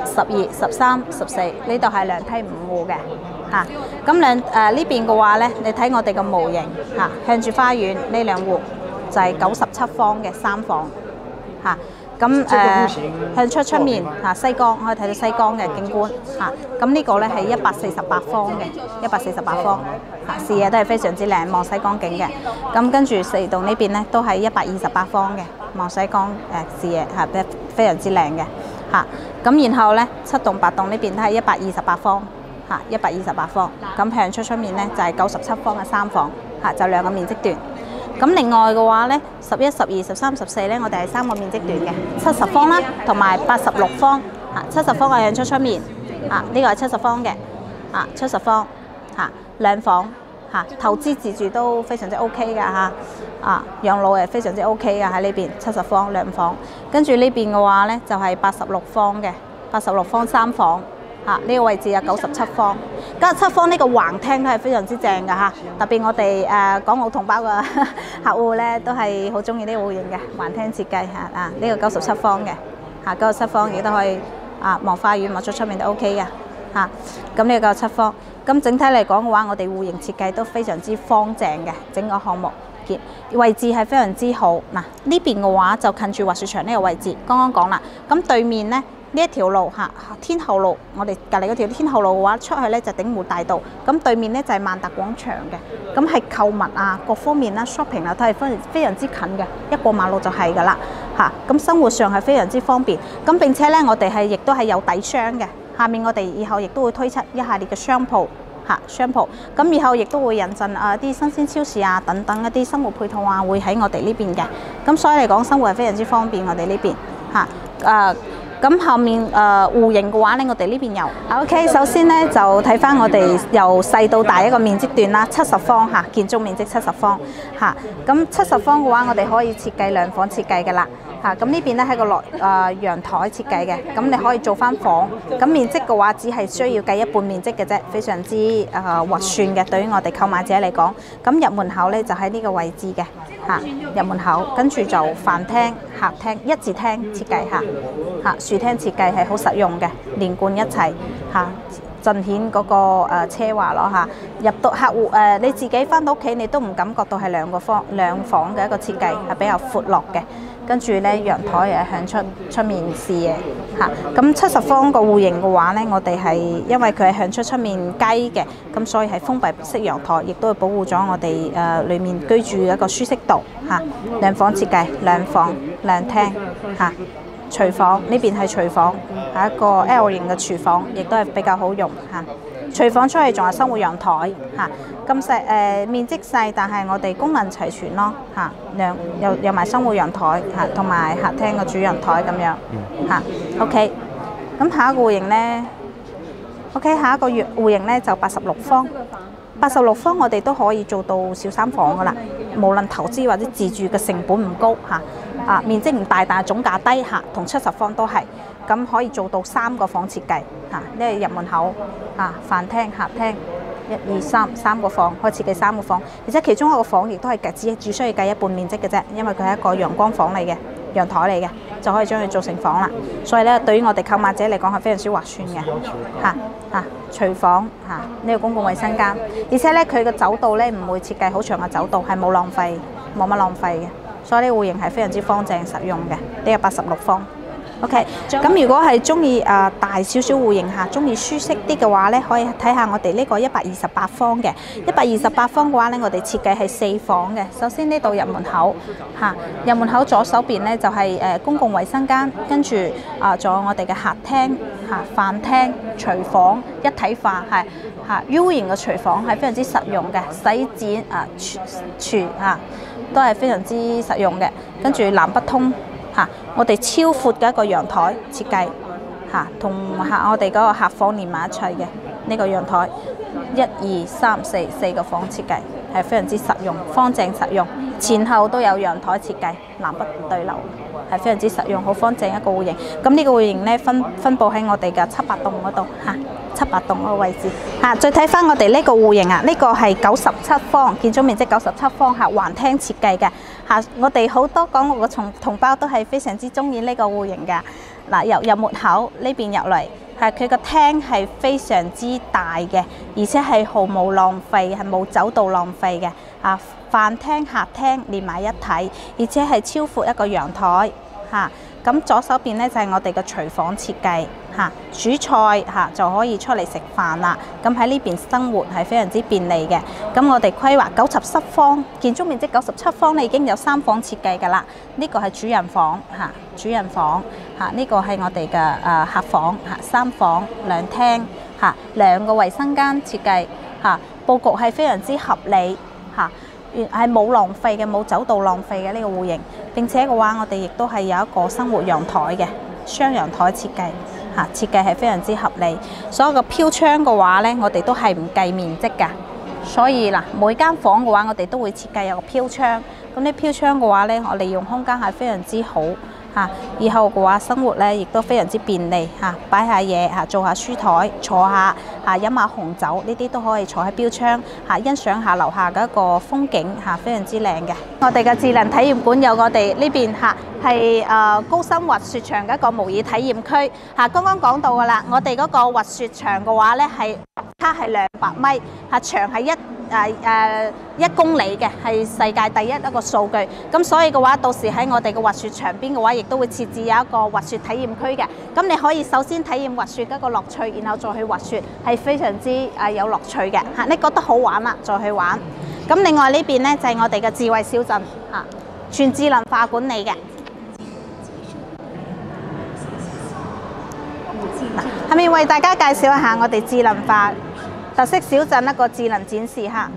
[SPEAKER 2] 11、12、13、14呢度係2梯5戶嘅咁呢邊嘅話呢，你睇我哋嘅模型向住花園呢2戶就係97方嘅3房咁向出面西江可以睇到西江嘅景觀嚇。咁呢個咧係148方嘅，148方視野都係非常之靚，望西江景嘅。咁跟住4棟呢邊咧都係128方嘅，望西江視野係非常之靚嘅嚇。咁然後咧7棟8棟呢邊都係128方嚇，128方。咁向出面咧就係97方嘅3房嚇，就2個面積段。咁另外嘅話咧，11、12、13、14咧，我哋係3個面積段嘅，70方啦，同埋86方嚇。70方係向出面呢個係70方嘅70方2房投資自住都非常之 OK 㗎嚇。養老係非常之 OK 㗎喺呢邊70方2房。跟住呢邊嘅話咧就係86方嘅，86方3房。呢個位置有97方，97方呢個橫廳都係非常之正㗎嚇，特別我哋港澳同胞嘅客戶咧都係好中意呢個戶型嘅橫廳設計嚇。呢個97方嘅97方亦都可以望花園望出面都 OK 嘅嚇。咁呢個97方，咁整體嚟講嘅話，我哋戶型設計都非常之方正嘅，整個項目位置係非常之好。嗱呢邊嘅話就近住滑雪場呢個位置，剛剛講啦。咁對面呢。呢一條路天后路，我哋隔離嗰條天后路嘅話，出去咧就鼎湖大道，咁對面咧就係萬達廣場嘅，咁係購物各方面啦 shopping 都係非常之近嘅，一過馬路就係㗎啦嚇。咁生活上係非常之方便，咁並且咧我哋亦都係有底商嘅，下面我哋以後亦都會推出一系列嘅商鋪商鋪，咁以後亦都會引進啲新鮮超市等等一啲生活配套會喺我哋呢邊嘅，咁所以嚟講生活係非常之方便我哋呢邊咁後面戶型嘅話咧，我哋呢邊有。OK， 首先咧就睇翻我哋由細到大一個面積段啦，70方建築面積70方咁70方嘅話，我哋可以設計2房設計嘅啦咁呢邊咧係個陽台設計嘅，咁你可以做翻房。咁面積嘅話，只係需要計一半面積嘅啫，非常之划算嘅。對於我哋購買者嚟講，咁入門口咧就喺呢個位置嘅入門口，跟住就飯廳、客廳、一字廳設計樹廳設計係好實用嘅，連貫一齊盡顯嗰個奢華咯入到客戶你自己翻到屋企，你都唔感覺到係2房嘅一個設計，係比較闊落嘅。跟住咧陽台係向出面視野咁70方個戶型嘅話咧，我哋係因為佢係向出面街嘅，咁所以係封閉式陽台，亦都係保護咗我哋裡面居住嘅一個舒適度2房設計2房2廳廚房呢邊係廚房，係一個 L 型嘅廚房，亦都係比較好用廚房出去仲有生活陽台咁細面積細，但係我哋功能齊全咯有埋生活陽台同埋客廳嘅主陽台咁樣OK。咁下一個戶型呢 OK， 下一個戶型呢就86方。86方我哋都可以做到小3房噶啦，無論投資或者自住嘅成本唔高面積唔大，但係總價低同70方都係咁可以做到3個房設計呢係入門口飯廳、客廳1、2、3個房，可以設計3個房，而且其中一個房亦都係只需要計一半面積嘅啫，因為佢係一個陽光房嚟嘅，陽台嚟嘅，就可以將佢做成房啦。所以咧，對於我哋購買者嚟講係非常之划算嘅廚房呢個公共衛生間，而且咧佢嘅走道咧唔會設計好長嘅走道，係冇乜浪費嘅，所以呢個戶型係非常之方正實用嘅。呢個86方。OK， 咁如果係中意大少少戶型中意舒適啲嘅話咧，可以睇下我哋呢個128方嘅。128方嘅話咧，我哋設計係4房嘅。首先呢度入門口入門口左手邊咧就係公共衛生間，跟住仲有我哋嘅客廳飯廳、廚房一體化U 型嘅廚房係非常之實用嘅，洗剪廚都係非常之實用嘅。跟住南北通。我哋超闊嘅一個陽台設計同我哋嗰個客房連埋一齊嘅呢個陽台，1、2、3、4個房設計係非常之實用，方正實用，前後都有陽台設計，南北對流係非常之實用，好方正一個戶型。咁呢個戶型咧分佈喺我哋嘅7、8棟嗰度7、8棟嗰個位置再睇翻我哋呢個戶型呢個係97方，建築面積97方橫廳設計嘅我哋好多港澳嘅同胞都係非常之中意呢個戶型嘅。由入門口呢邊入嚟，佢個廳係非常之大嘅，而且係毫無浪費，係冇走道浪費嘅飯廳、客廳連埋一體，而且係超闊一個陽台咁左手邊咧就係我哋嘅廚房設計嚇，煮菜嚇就可以出嚟食飯啦。咁喺呢邊生活係非常之便利嘅。咁我哋規劃97方，建築面積97方咧已經有3房設計㗎啦。呢個係主人房嚇，主人房嚇，呢個係我哋嘅客房嚇，3房2廳嚇，2個衛生間設計嚇，佈局係非常之合理嚇。係冇浪費嘅，冇走道浪費嘅呢個戶型。並且嘅話，我哋亦都係有一個生活陽台嘅雙陽台設計嚇，設計係非常之合理。所有嘅飄窗嘅話呢，我哋都係唔計面積㗎。所以嗱，每間房嘅話，我哋都會設計有個飄窗。咁呢飄窗嘅話呢，我利用空間係非常之好嚇。以後嘅話，生活呢亦都非常之便利嚇，擺下嘢嚇，做下書台，坐下嚇，飲下紅酒，呢啲都可以坐喺標窗嚇，欣賞下樓下嘅一個風景嚇，非常之靚嘅。我哋嘅智能體驗館有我哋呢邊嚇係高深滑雪場嘅一個模擬體驗區嚇。剛剛講到㗎啦，我哋嗰個滑雪場嘅話呢係它係200米嚇，長係1公里嘅，係世界第一個數據。咁所以嘅話，到時喺我哋嘅滑雪場邊嘅話，亦都會設置有一個滑雪體驗區嘅。咁你可以首先體驗滑雪嘅一個樂趣，然後再去滑雪，係非常之有樂趣嘅嚇。你覺得好玩啦，再去玩。咁另外呢邊呢，就係我哋嘅智慧小鎮嚇，全智能化管理嘅。下面為大家介紹一下我哋智能化特色小鎮一個智能展示嚇。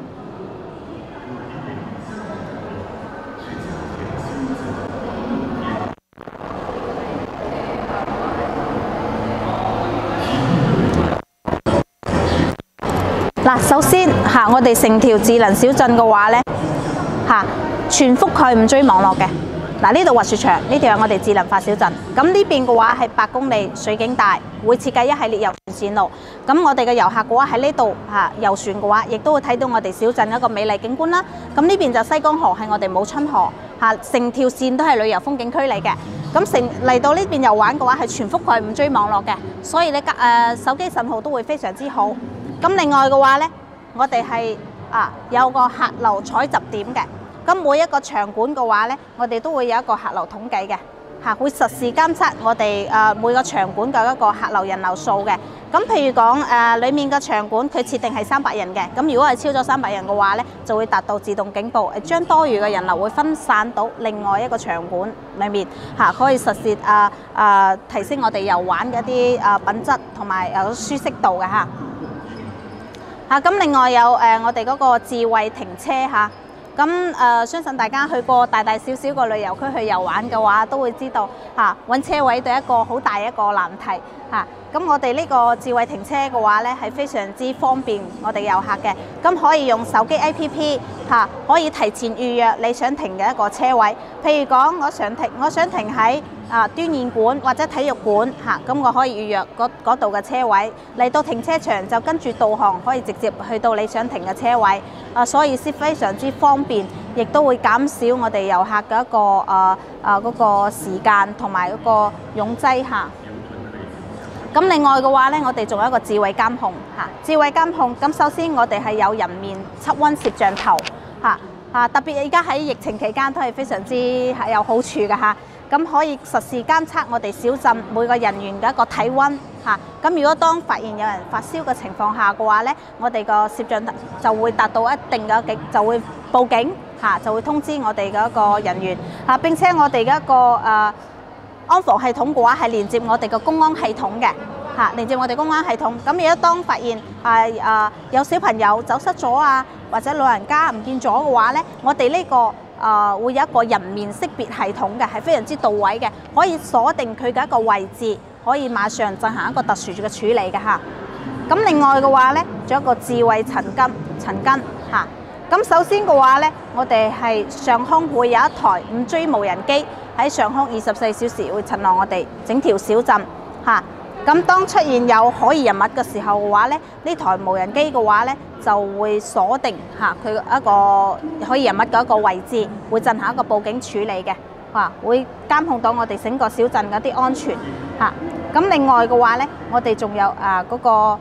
[SPEAKER 2] 嗱，首先嚇，我哋成條智能小鎮嘅話呢，嚇，全覆蓋5G網絡嘅。嗱，呢度滑雪場，呢條係我哋智能化小鎮。咁呢邊嘅話係8公里，水景大，會設計一系列遊船線路。咁我哋嘅遊客嘅話喺呢度嚇遊船嘅話，亦都會睇到我哋小鎮一個美麗景觀啦。咁呢邊就西江河係我哋武春河嚇，成條線都係旅遊風景區嚟嘅。咁嚟到呢邊遊玩嘅話係全覆蓋5G網絡嘅，所以你手機信號都會非常之好。咁另外嘅話呢，我哋係有個客流採集點嘅。咁每一個場館嘅話呢，我哋都會有一個客流統計嘅嚇，會實時監測我哋每個場館嘅一個客流人流數嘅。咁譬如講裡面嘅場館佢設定係300人嘅，咁如果係超咗300人嘅話呢，就會達到自動警報，將多餘嘅人流會分散到另外一個場館裡面嚇，可以實時提升我哋遊玩嘅一啲品質同埋有舒適度嘅嚇。咁另外有我哋嗰個智慧停車嚇。咁相信大家去過大大小小個旅遊區去遊玩嘅話，都會知道嚇揾車位對一個好大一個難題嚇。咁我哋呢個智慧停車嘅話呢，係非常之方便我哋遊客嘅。咁可以用手機 APP 嚇，可以提前預約你想停嘅一個車位。譬如講，我想停喺端硯館或者體育館嚇，咁我可以預約嗰度嘅車位。嚟到停車場就跟住導航，可以直接去到你想停嘅車位。所以是非常之方便，亦都會減少我哋遊客嘅一個嗰個時間同埋嗰個擁擠嚇。咁另外嘅話呢，我哋仲有一個智慧監控嚇。智慧監控咁，首先我哋係有人面測溫攝像頭嚇特別而家喺疫情期間都係非常之係有好處嘅嚇。咁可以實時監測我哋小鎮每個人員嘅一個體溫嚇。咁如果當發現有人發燒嘅情況下嘅話呢，我哋個攝像頭就會達到一定嘅警，就會報警嚇，就會通知我哋嘅一個人員嚇。並且我哋嘅一個安防系統嘅話係連接我哋嘅公安系統嘅嚇，連接我哋公安系統。咁如果當發現有小朋友走失咗啊，或者老人家唔見咗嘅話呢，我哋呢個會有一個人面識別系統嘅，係非常之到位嘅，可以鎖定佢嘅一個位置，可以馬上進行一個特殊嘅處理嘅嚇。咁另外嘅話呢，仲有一個智慧塵根嚇。咁首先嘅話呢，我哋係上空會有一台5G 無人機喺上空24小時會巡邏我哋整條小鎮嚇。咁當出現有可疑人物嘅時候嘅話呢，呢台無人機嘅話呢，就會鎖定嚇佢一個可疑人物嘅一個位置，會進行一個報警處理嘅嚇，會監控到我哋整個小鎮嗰啲安全嚇。咁另外嘅話呢，我哋仲有嗰個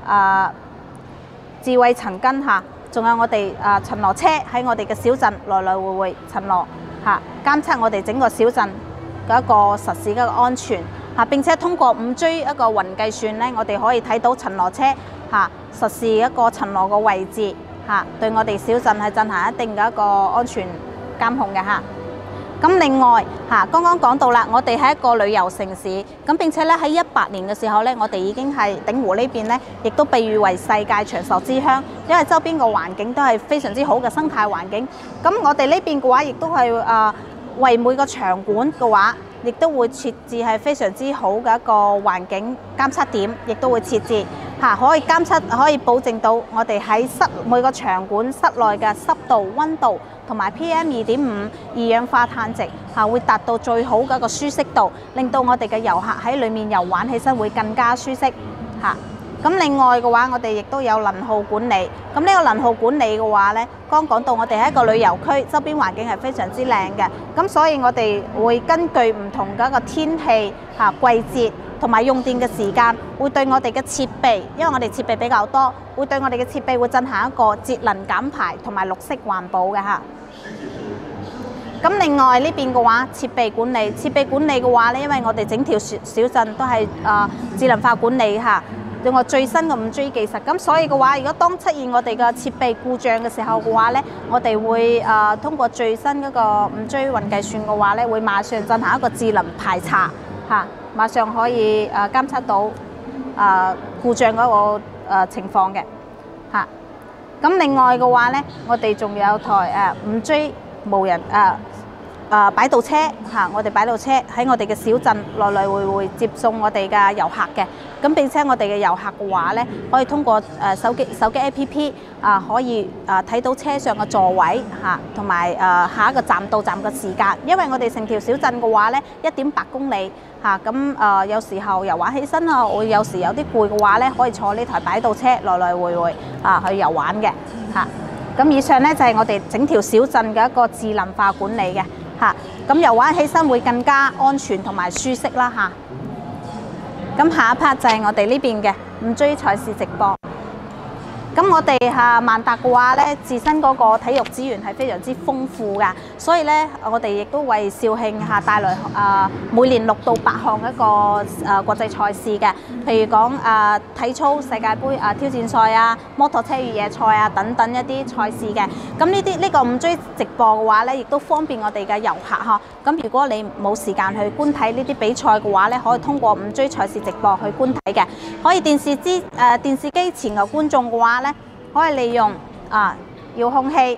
[SPEAKER 2] 智慧塵根嚇，仲有我哋巡邏車喺我哋嘅小鎮來來回回巡邏嚇，監測我哋整個小鎮嘅一個實時嘅安全嚇，並且通過5G 一個雲計算咧，我哋可以睇到巡邏車嚇實時一個巡邏嘅位置嚇，對我哋小鎮係進行一定嘅一個安全監控嘅嚇。咁另外嚇，剛剛講到啦，我哋係一個旅遊城市，咁並且咧喺18年嘅時候咧，我哋已經係鼎湖呢邊咧，亦都被譽為世界長壽之鄉，因為周邊個環境都係非常之好嘅生態環境。咁我哋呢邊嘅話，亦都係為每個場館嘅話，亦都會設置係非常之好嘅一個環境監測點，亦都會設置嚇，可以監測，可以保證到我哋喺每個場館室內嘅濕度、溫度同埋 PM2.5二氧化碳值嚇，會達到最好嘅一個舒適度，令到我哋嘅遊客喺裡面遊玩起身會更加舒適嚇。咁另外嘅話，我哋亦都有能耗管理。咁呢個能耗管理嘅話呢，剛講到我哋係一個旅遊區，周邊環境係非常之靚嘅。咁所以我哋會根據唔同嘅一個天氣嚇、季節同埋用電嘅時間，會對我哋嘅設備，因為我哋設備比較多，會對我哋嘅設備會進行一個節能減排同埋綠色環保嘅嚇。咁另外呢邊嘅話，設備管理嘅話呢，因為我哋整條小鎮都係智能化管理嚇。用我最新嘅5G 技術，咁所以嘅話，如果當出現我哋嘅設備故障嘅時候嘅話咧，我哋會通過最新嗰個5G 雲計算嘅話咧，會馬上進行一個智能排查嚇，馬上可以監測到故障嗰個情況嘅嚇。咁另外嘅話咧，我哋仲有台5G 無人擺渡車嚇，我哋擺渡車喺我哋嘅小鎮來來回接送我哋嘅遊客嘅。咁並且我哋嘅遊客嘅話咧，可以通過手機 APP 可以睇到車上嘅座位嚇，同埋下一個站到站嘅時間。因為我哋成條小鎮嘅話咧，1.8公里嚇，咁有時候遊玩起身啊，我有時有啲攰嘅話咧，可以坐呢台擺渡車來來回回去遊玩嘅嚇。咁以上咧就係我哋整條小鎮嘅一個智能化管理嘅嚇，咁遊玩起身會更加安全同埋舒適啦嚇。咁下一 part 就係我哋呢邊嘅5G賽事直播。咁我哋萬達嘅話咧，自身嗰個體育資源係非常之豐富㗎，所以咧我哋亦都為肇慶帶來每年6到8項一個國際賽事嘅，譬如講體操世界盃挑戰賽啊、摩托車越野賽啊等等一啲賽事嘅。咁呢個5G直播嘅話咧，亦都方便我哋嘅遊客呵。咁如果你冇時間去觀睇呢啲比賽嘅話咧，可以通過5G賽事直播去觀睇嘅。可以電視機前嘅觀眾嘅話咧，可以利用遙控器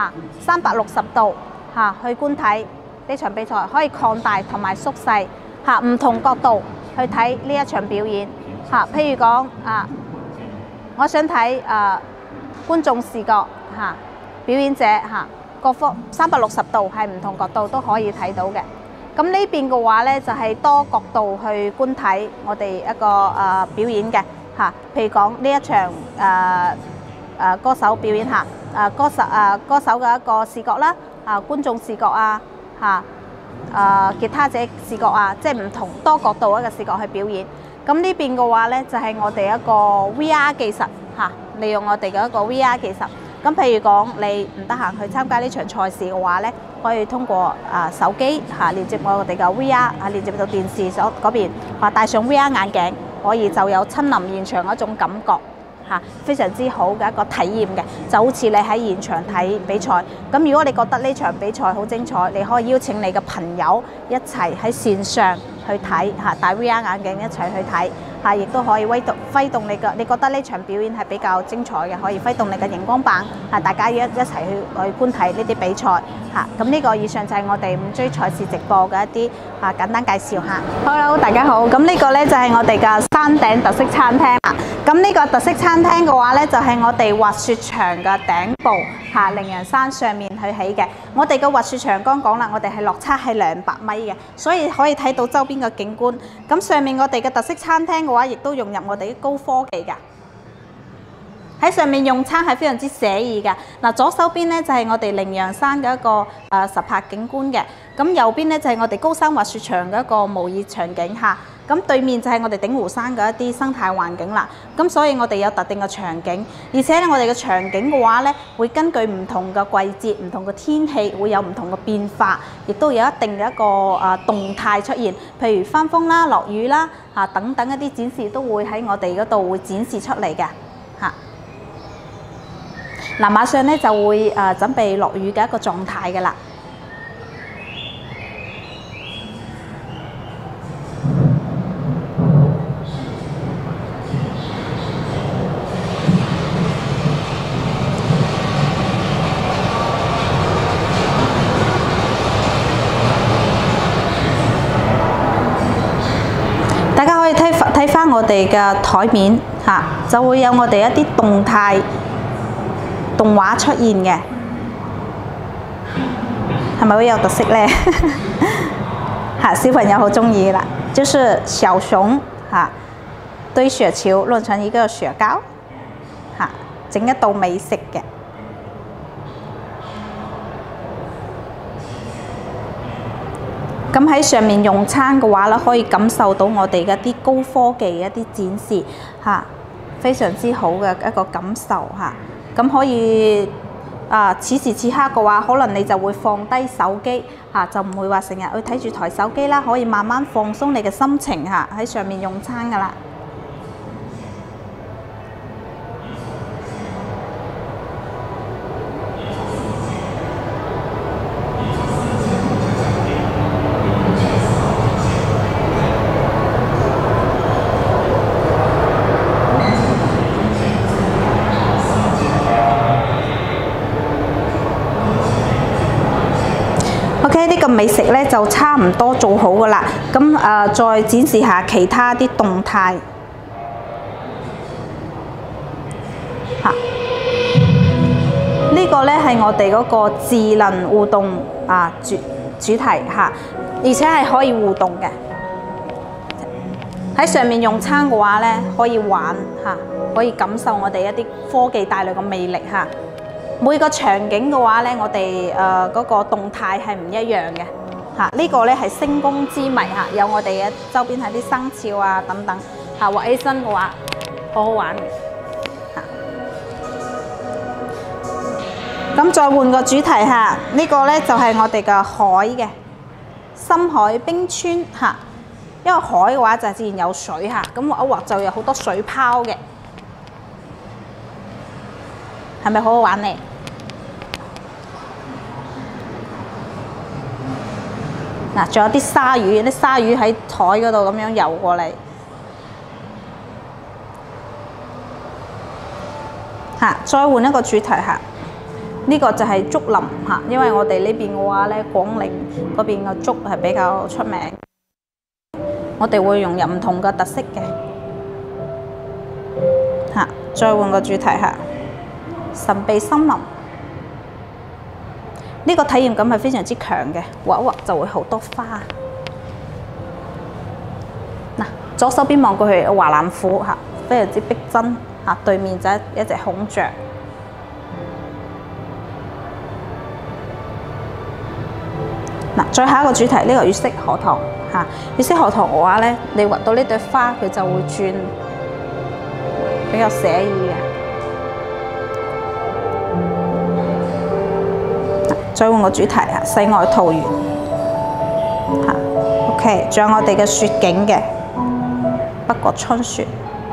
[SPEAKER 2] 360度去觀睇呢場比賽，可以擴大同埋縮細唔同角度去睇呢一場表演譬如講我想睇觀眾視覺表演者各方360度係唔同角度都可以睇到嘅。咁呢邊嘅話咧就係多角度去觀睇我哋一個表演嘅譬如講呢一場歌手表演歌手嘅一個視覺啦，觀眾視覺吉他者視覺即係唔同多角度一個視覺去表演。咁呢邊嘅話咧就係我哋一個 VR 技術利用我哋嘅一個 VR 技術。咁譬如講你唔得閒去參加呢場賽事嘅話咧，可以通過手機連接我哋嘅 VR 連接到電視嗰邊戴上 VR 眼鏡，可以就有親臨現場一種感覺非常之好嘅一個體驗嘅，就好似你喺現場睇比賽。咁如果你覺得呢場比賽好精彩，你可以邀請你嘅朋友一齊喺線上去睇戴 VR 眼鏡一齊去睇亦都可以揮動你覺得呢場表演係比較精彩嘅，可以揮動你嘅熒光棒大家一齊去觀睇呢啲比賽咁呢個以上就係我哋5G賽事直播嘅一啲簡單介紹下。Hello， 大家好，咁呢個呢就係我哋嘅山頂特色餐廳咁呢個特色餐廳嘅話呢，就係我哋滑雪場嘅頂部靈人山上面去起嘅。我哋嘅滑雪場剛講啦，我哋係落差係200米嘅，所以可以睇到周邊嘅景觀。咁上面我哋嘅特色餐廳嘅話，亦都融入我哋嘅高科技㗎。喺上面用餐係非常之寫意嘅。左手邊呢，就係我哋羚羊山嘅一個實拍景觀嘅。咁右邊呢，就係我哋高山滑雪場嘅一個模擬場景咁對面就係我哋鼎湖山嘅一啲生態環境啦。咁所以我哋有特定嘅場景，而且咧我哋嘅場景嘅話咧，會根據唔同嘅季節、唔同嘅天氣，會有唔同嘅變化，亦都有一定嘅一個動態出現。譬如翻風啦、落雨啦等等一啲展示都會喺我哋嗰度會展示出嚟嘅嚇。嗱，馬上咧就會準備落雨嘅一個狀態嘅啦。大家可以睇翻我哋嘅台面嚇，就會有我哋一啲動態動畫出現嘅，係咪好有特色呢？嚇，小朋友好中意啦，就是小熊嚇堆雪球弄成一個雪糕嚇，整一道美食嘅。咁喺上面用餐嘅話咧，可以感受到我哋嘅一啲高科技嘅一啲展示嚇，非常之好嘅一個感受嚇。咁可以此時此刻嘅話，可能你就會放低手機嚇，就唔會話成日去睇住台手機啦，可以慢慢放鬆你嘅心情嚇，喺上面用餐噶啦。OK， 呢個美食咧就差唔多做好噶啦。咁再展示下其他啲動態嚇。呢個咧係我哋嗰個智能互動主題嚇，而且係可以互動嘅。喺上面用餐嘅話咧，可以玩嚇，可以感受我哋一啲科技帶來嘅魅力嚇。每個場景嘅話咧，我哋嗰個動態係唔一樣嘅嚇。呢個咧係星宮之謎嚇，有我哋嘅周邊係啲生肖啊等等嚇，畫起身嘅話好好玩嘅嚇。咁再換個主題嚇，呢個咧就係我哋嘅海嘅深海冰川嚇。因為海嘅話就自然有水嚇，咁畫一畫就有好多水泡嘅。係咪好好玩呢？嗱，仲有啲鯊魚，啲鯊魚喺台嗰度咁樣游過嚟。嚇，再換一個主題嚇，呢個就係竹林嚇，因為我哋呢邊嘅話咧，廣寧嗰邊嘅竹係比較出名，我哋會融入唔同嘅特色嘅。嚇，再換個主題嚇。神秘森林，呢個體驗感係非常之強嘅，畫一畫就會好多花。嗱，左手邊望過去華南虎嚇，非常之逼真嚇，對面就係一隻孔雀。嗱，最後一個主題呢個月色荷塘嚇，月色荷塘嘅話咧，你畫到呢朵花，佢就會轉，比較寫意嘅。再換個主題嚇，世外桃源嚇 ，OK， 仲有我哋嘅雪景嘅北國春雪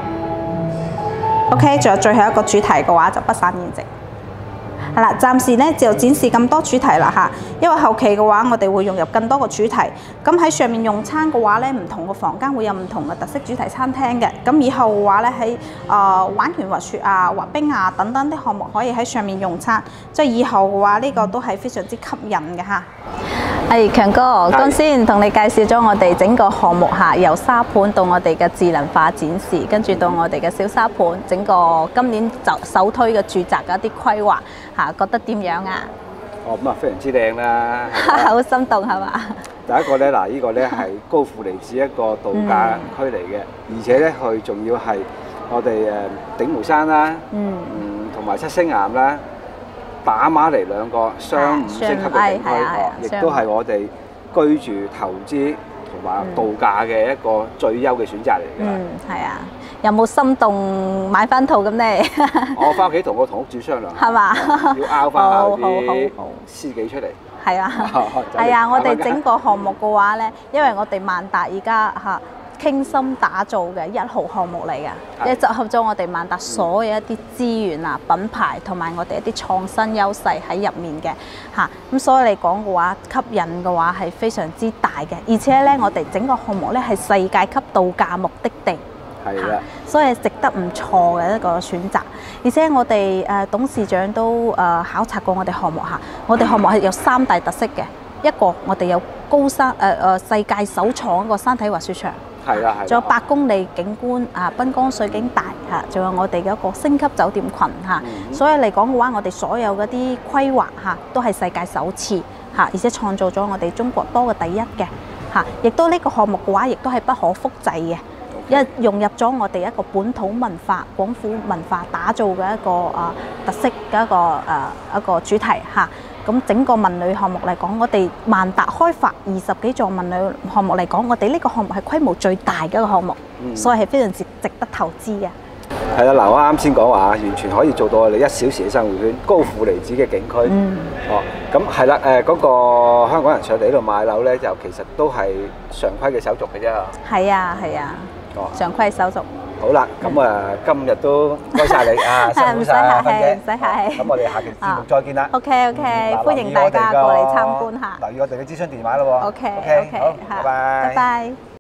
[SPEAKER 2] ，OK， 仲有最後一個主題嘅話就北山宴席。係啦，暫時咧就展示咁多主題啦嚇，因為後期嘅話我哋會融入更多個主題。咁喺上面用餐嘅話咧，唔同個房間會有唔同嘅特色主題餐廳嘅。咁以後嘅話咧喺玩拳滑雪啊、滑冰啊等等啲項目可以喺上面用餐。即係以後嘅話呢個都係非常之吸引嘅嚇。係強哥，剛先同你介紹咗我哋整個項目嚇，由沙盤到我哋嘅智能化展示，跟住到我哋嘅小沙盤，整個今年就首推嘅住宅嘅一啲規劃嚇，覺得點樣啊？
[SPEAKER 1] 哦，咁啊非常之靚啦，
[SPEAKER 2] 好心動係嘛？
[SPEAKER 1] 第一個咧，嗱，呢個咧係高富尼寺一個度假區嚟嘅，而且咧佢仲要係我哋鼎湖山啦，同埋七星岩啦。打孖嚟兩個雙5星級嘅景區，亦都係我哋居住、投資同埋度假嘅一個最優嘅選擇嚟㗎。
[SPEAKER 2] 係啊。有冇心動買翻套咁咧？
[SPEAKER 1] 我翻屋企同個同屋主商量，
[SPEAKER 2] 係嘛？
[SPEAKER 1] 要拗翻下啲私己出嚟。
[SPEAKER 2] 係啊，係啊！我哋整個項目嘅話咧，因為我哋萬達而家傾心打造嘅1號項目嚟嘅，即係集合咗我哋萬達所有一啲資源啊、品牌同埋我哋一啲創新優勢喺入面嘅嚇。咁所以嚟講嘅話，吸引嘅話係非常之大嘅，而且咧我哋整個項目咧係世界級度假目的地。
[SPEAKER 1] 係啦，
[SPEAKER 2] 所以值得唔錯嘅一個選擇，而且我哋董事長都考察過我哋項目嚇，我哋項目係有3大特色嘅，一個我哋有高山世界首創一個山體滑雪場，
[SPEAKER 1] 係啦，
[SPEAKER 2] 仲有8公里景觀濱江水景大嚇，仲有我哋嘅一個星級酒店群嚇，所以嚟講嘅話，我哋所有嗰啲規劃嚇都係世界首次嚇，而且創造咗我哋中國多個第一嘅嚇，亦都呢個項目嘅話，亦都係不可複製嘅。融入咗我哋一個本土文化、廣府文化打造嘅一個特色嘅一個主題嚇。咁整個文旅項目嚟講，我哋萬達開發20幾座文旅項目嚟講，我哋呢個項目係規模最大嘅一個項目，所以係非常值得投資嘅。
[SPEAKER 1] 係啦，嗱，我啱先講話完全可以做到我哋1小時嘅生活圈，高負離子嘅景區。咁係啦，嗰個香港人上嚟呢度買樓咧，就其實都係常規嘅手續嘅啫。
[SPEAKER 2] 係啊，係啊。常規手續。
[SPEAKER 1] 好啦，咁今日都唔該曬你啊，辛苦曬，
[SPEAKER 2] 唔使客氣。
[SPEAKER 1] 咁我哋下期節目再見啦。
[SPEAKER 2] OK，歡迎大家過嚟參觀下。
[SPEAKER 1] 留意我哋嘅諮詢電話咯喎。
[SPEAKER 2] OK，好，拜拜。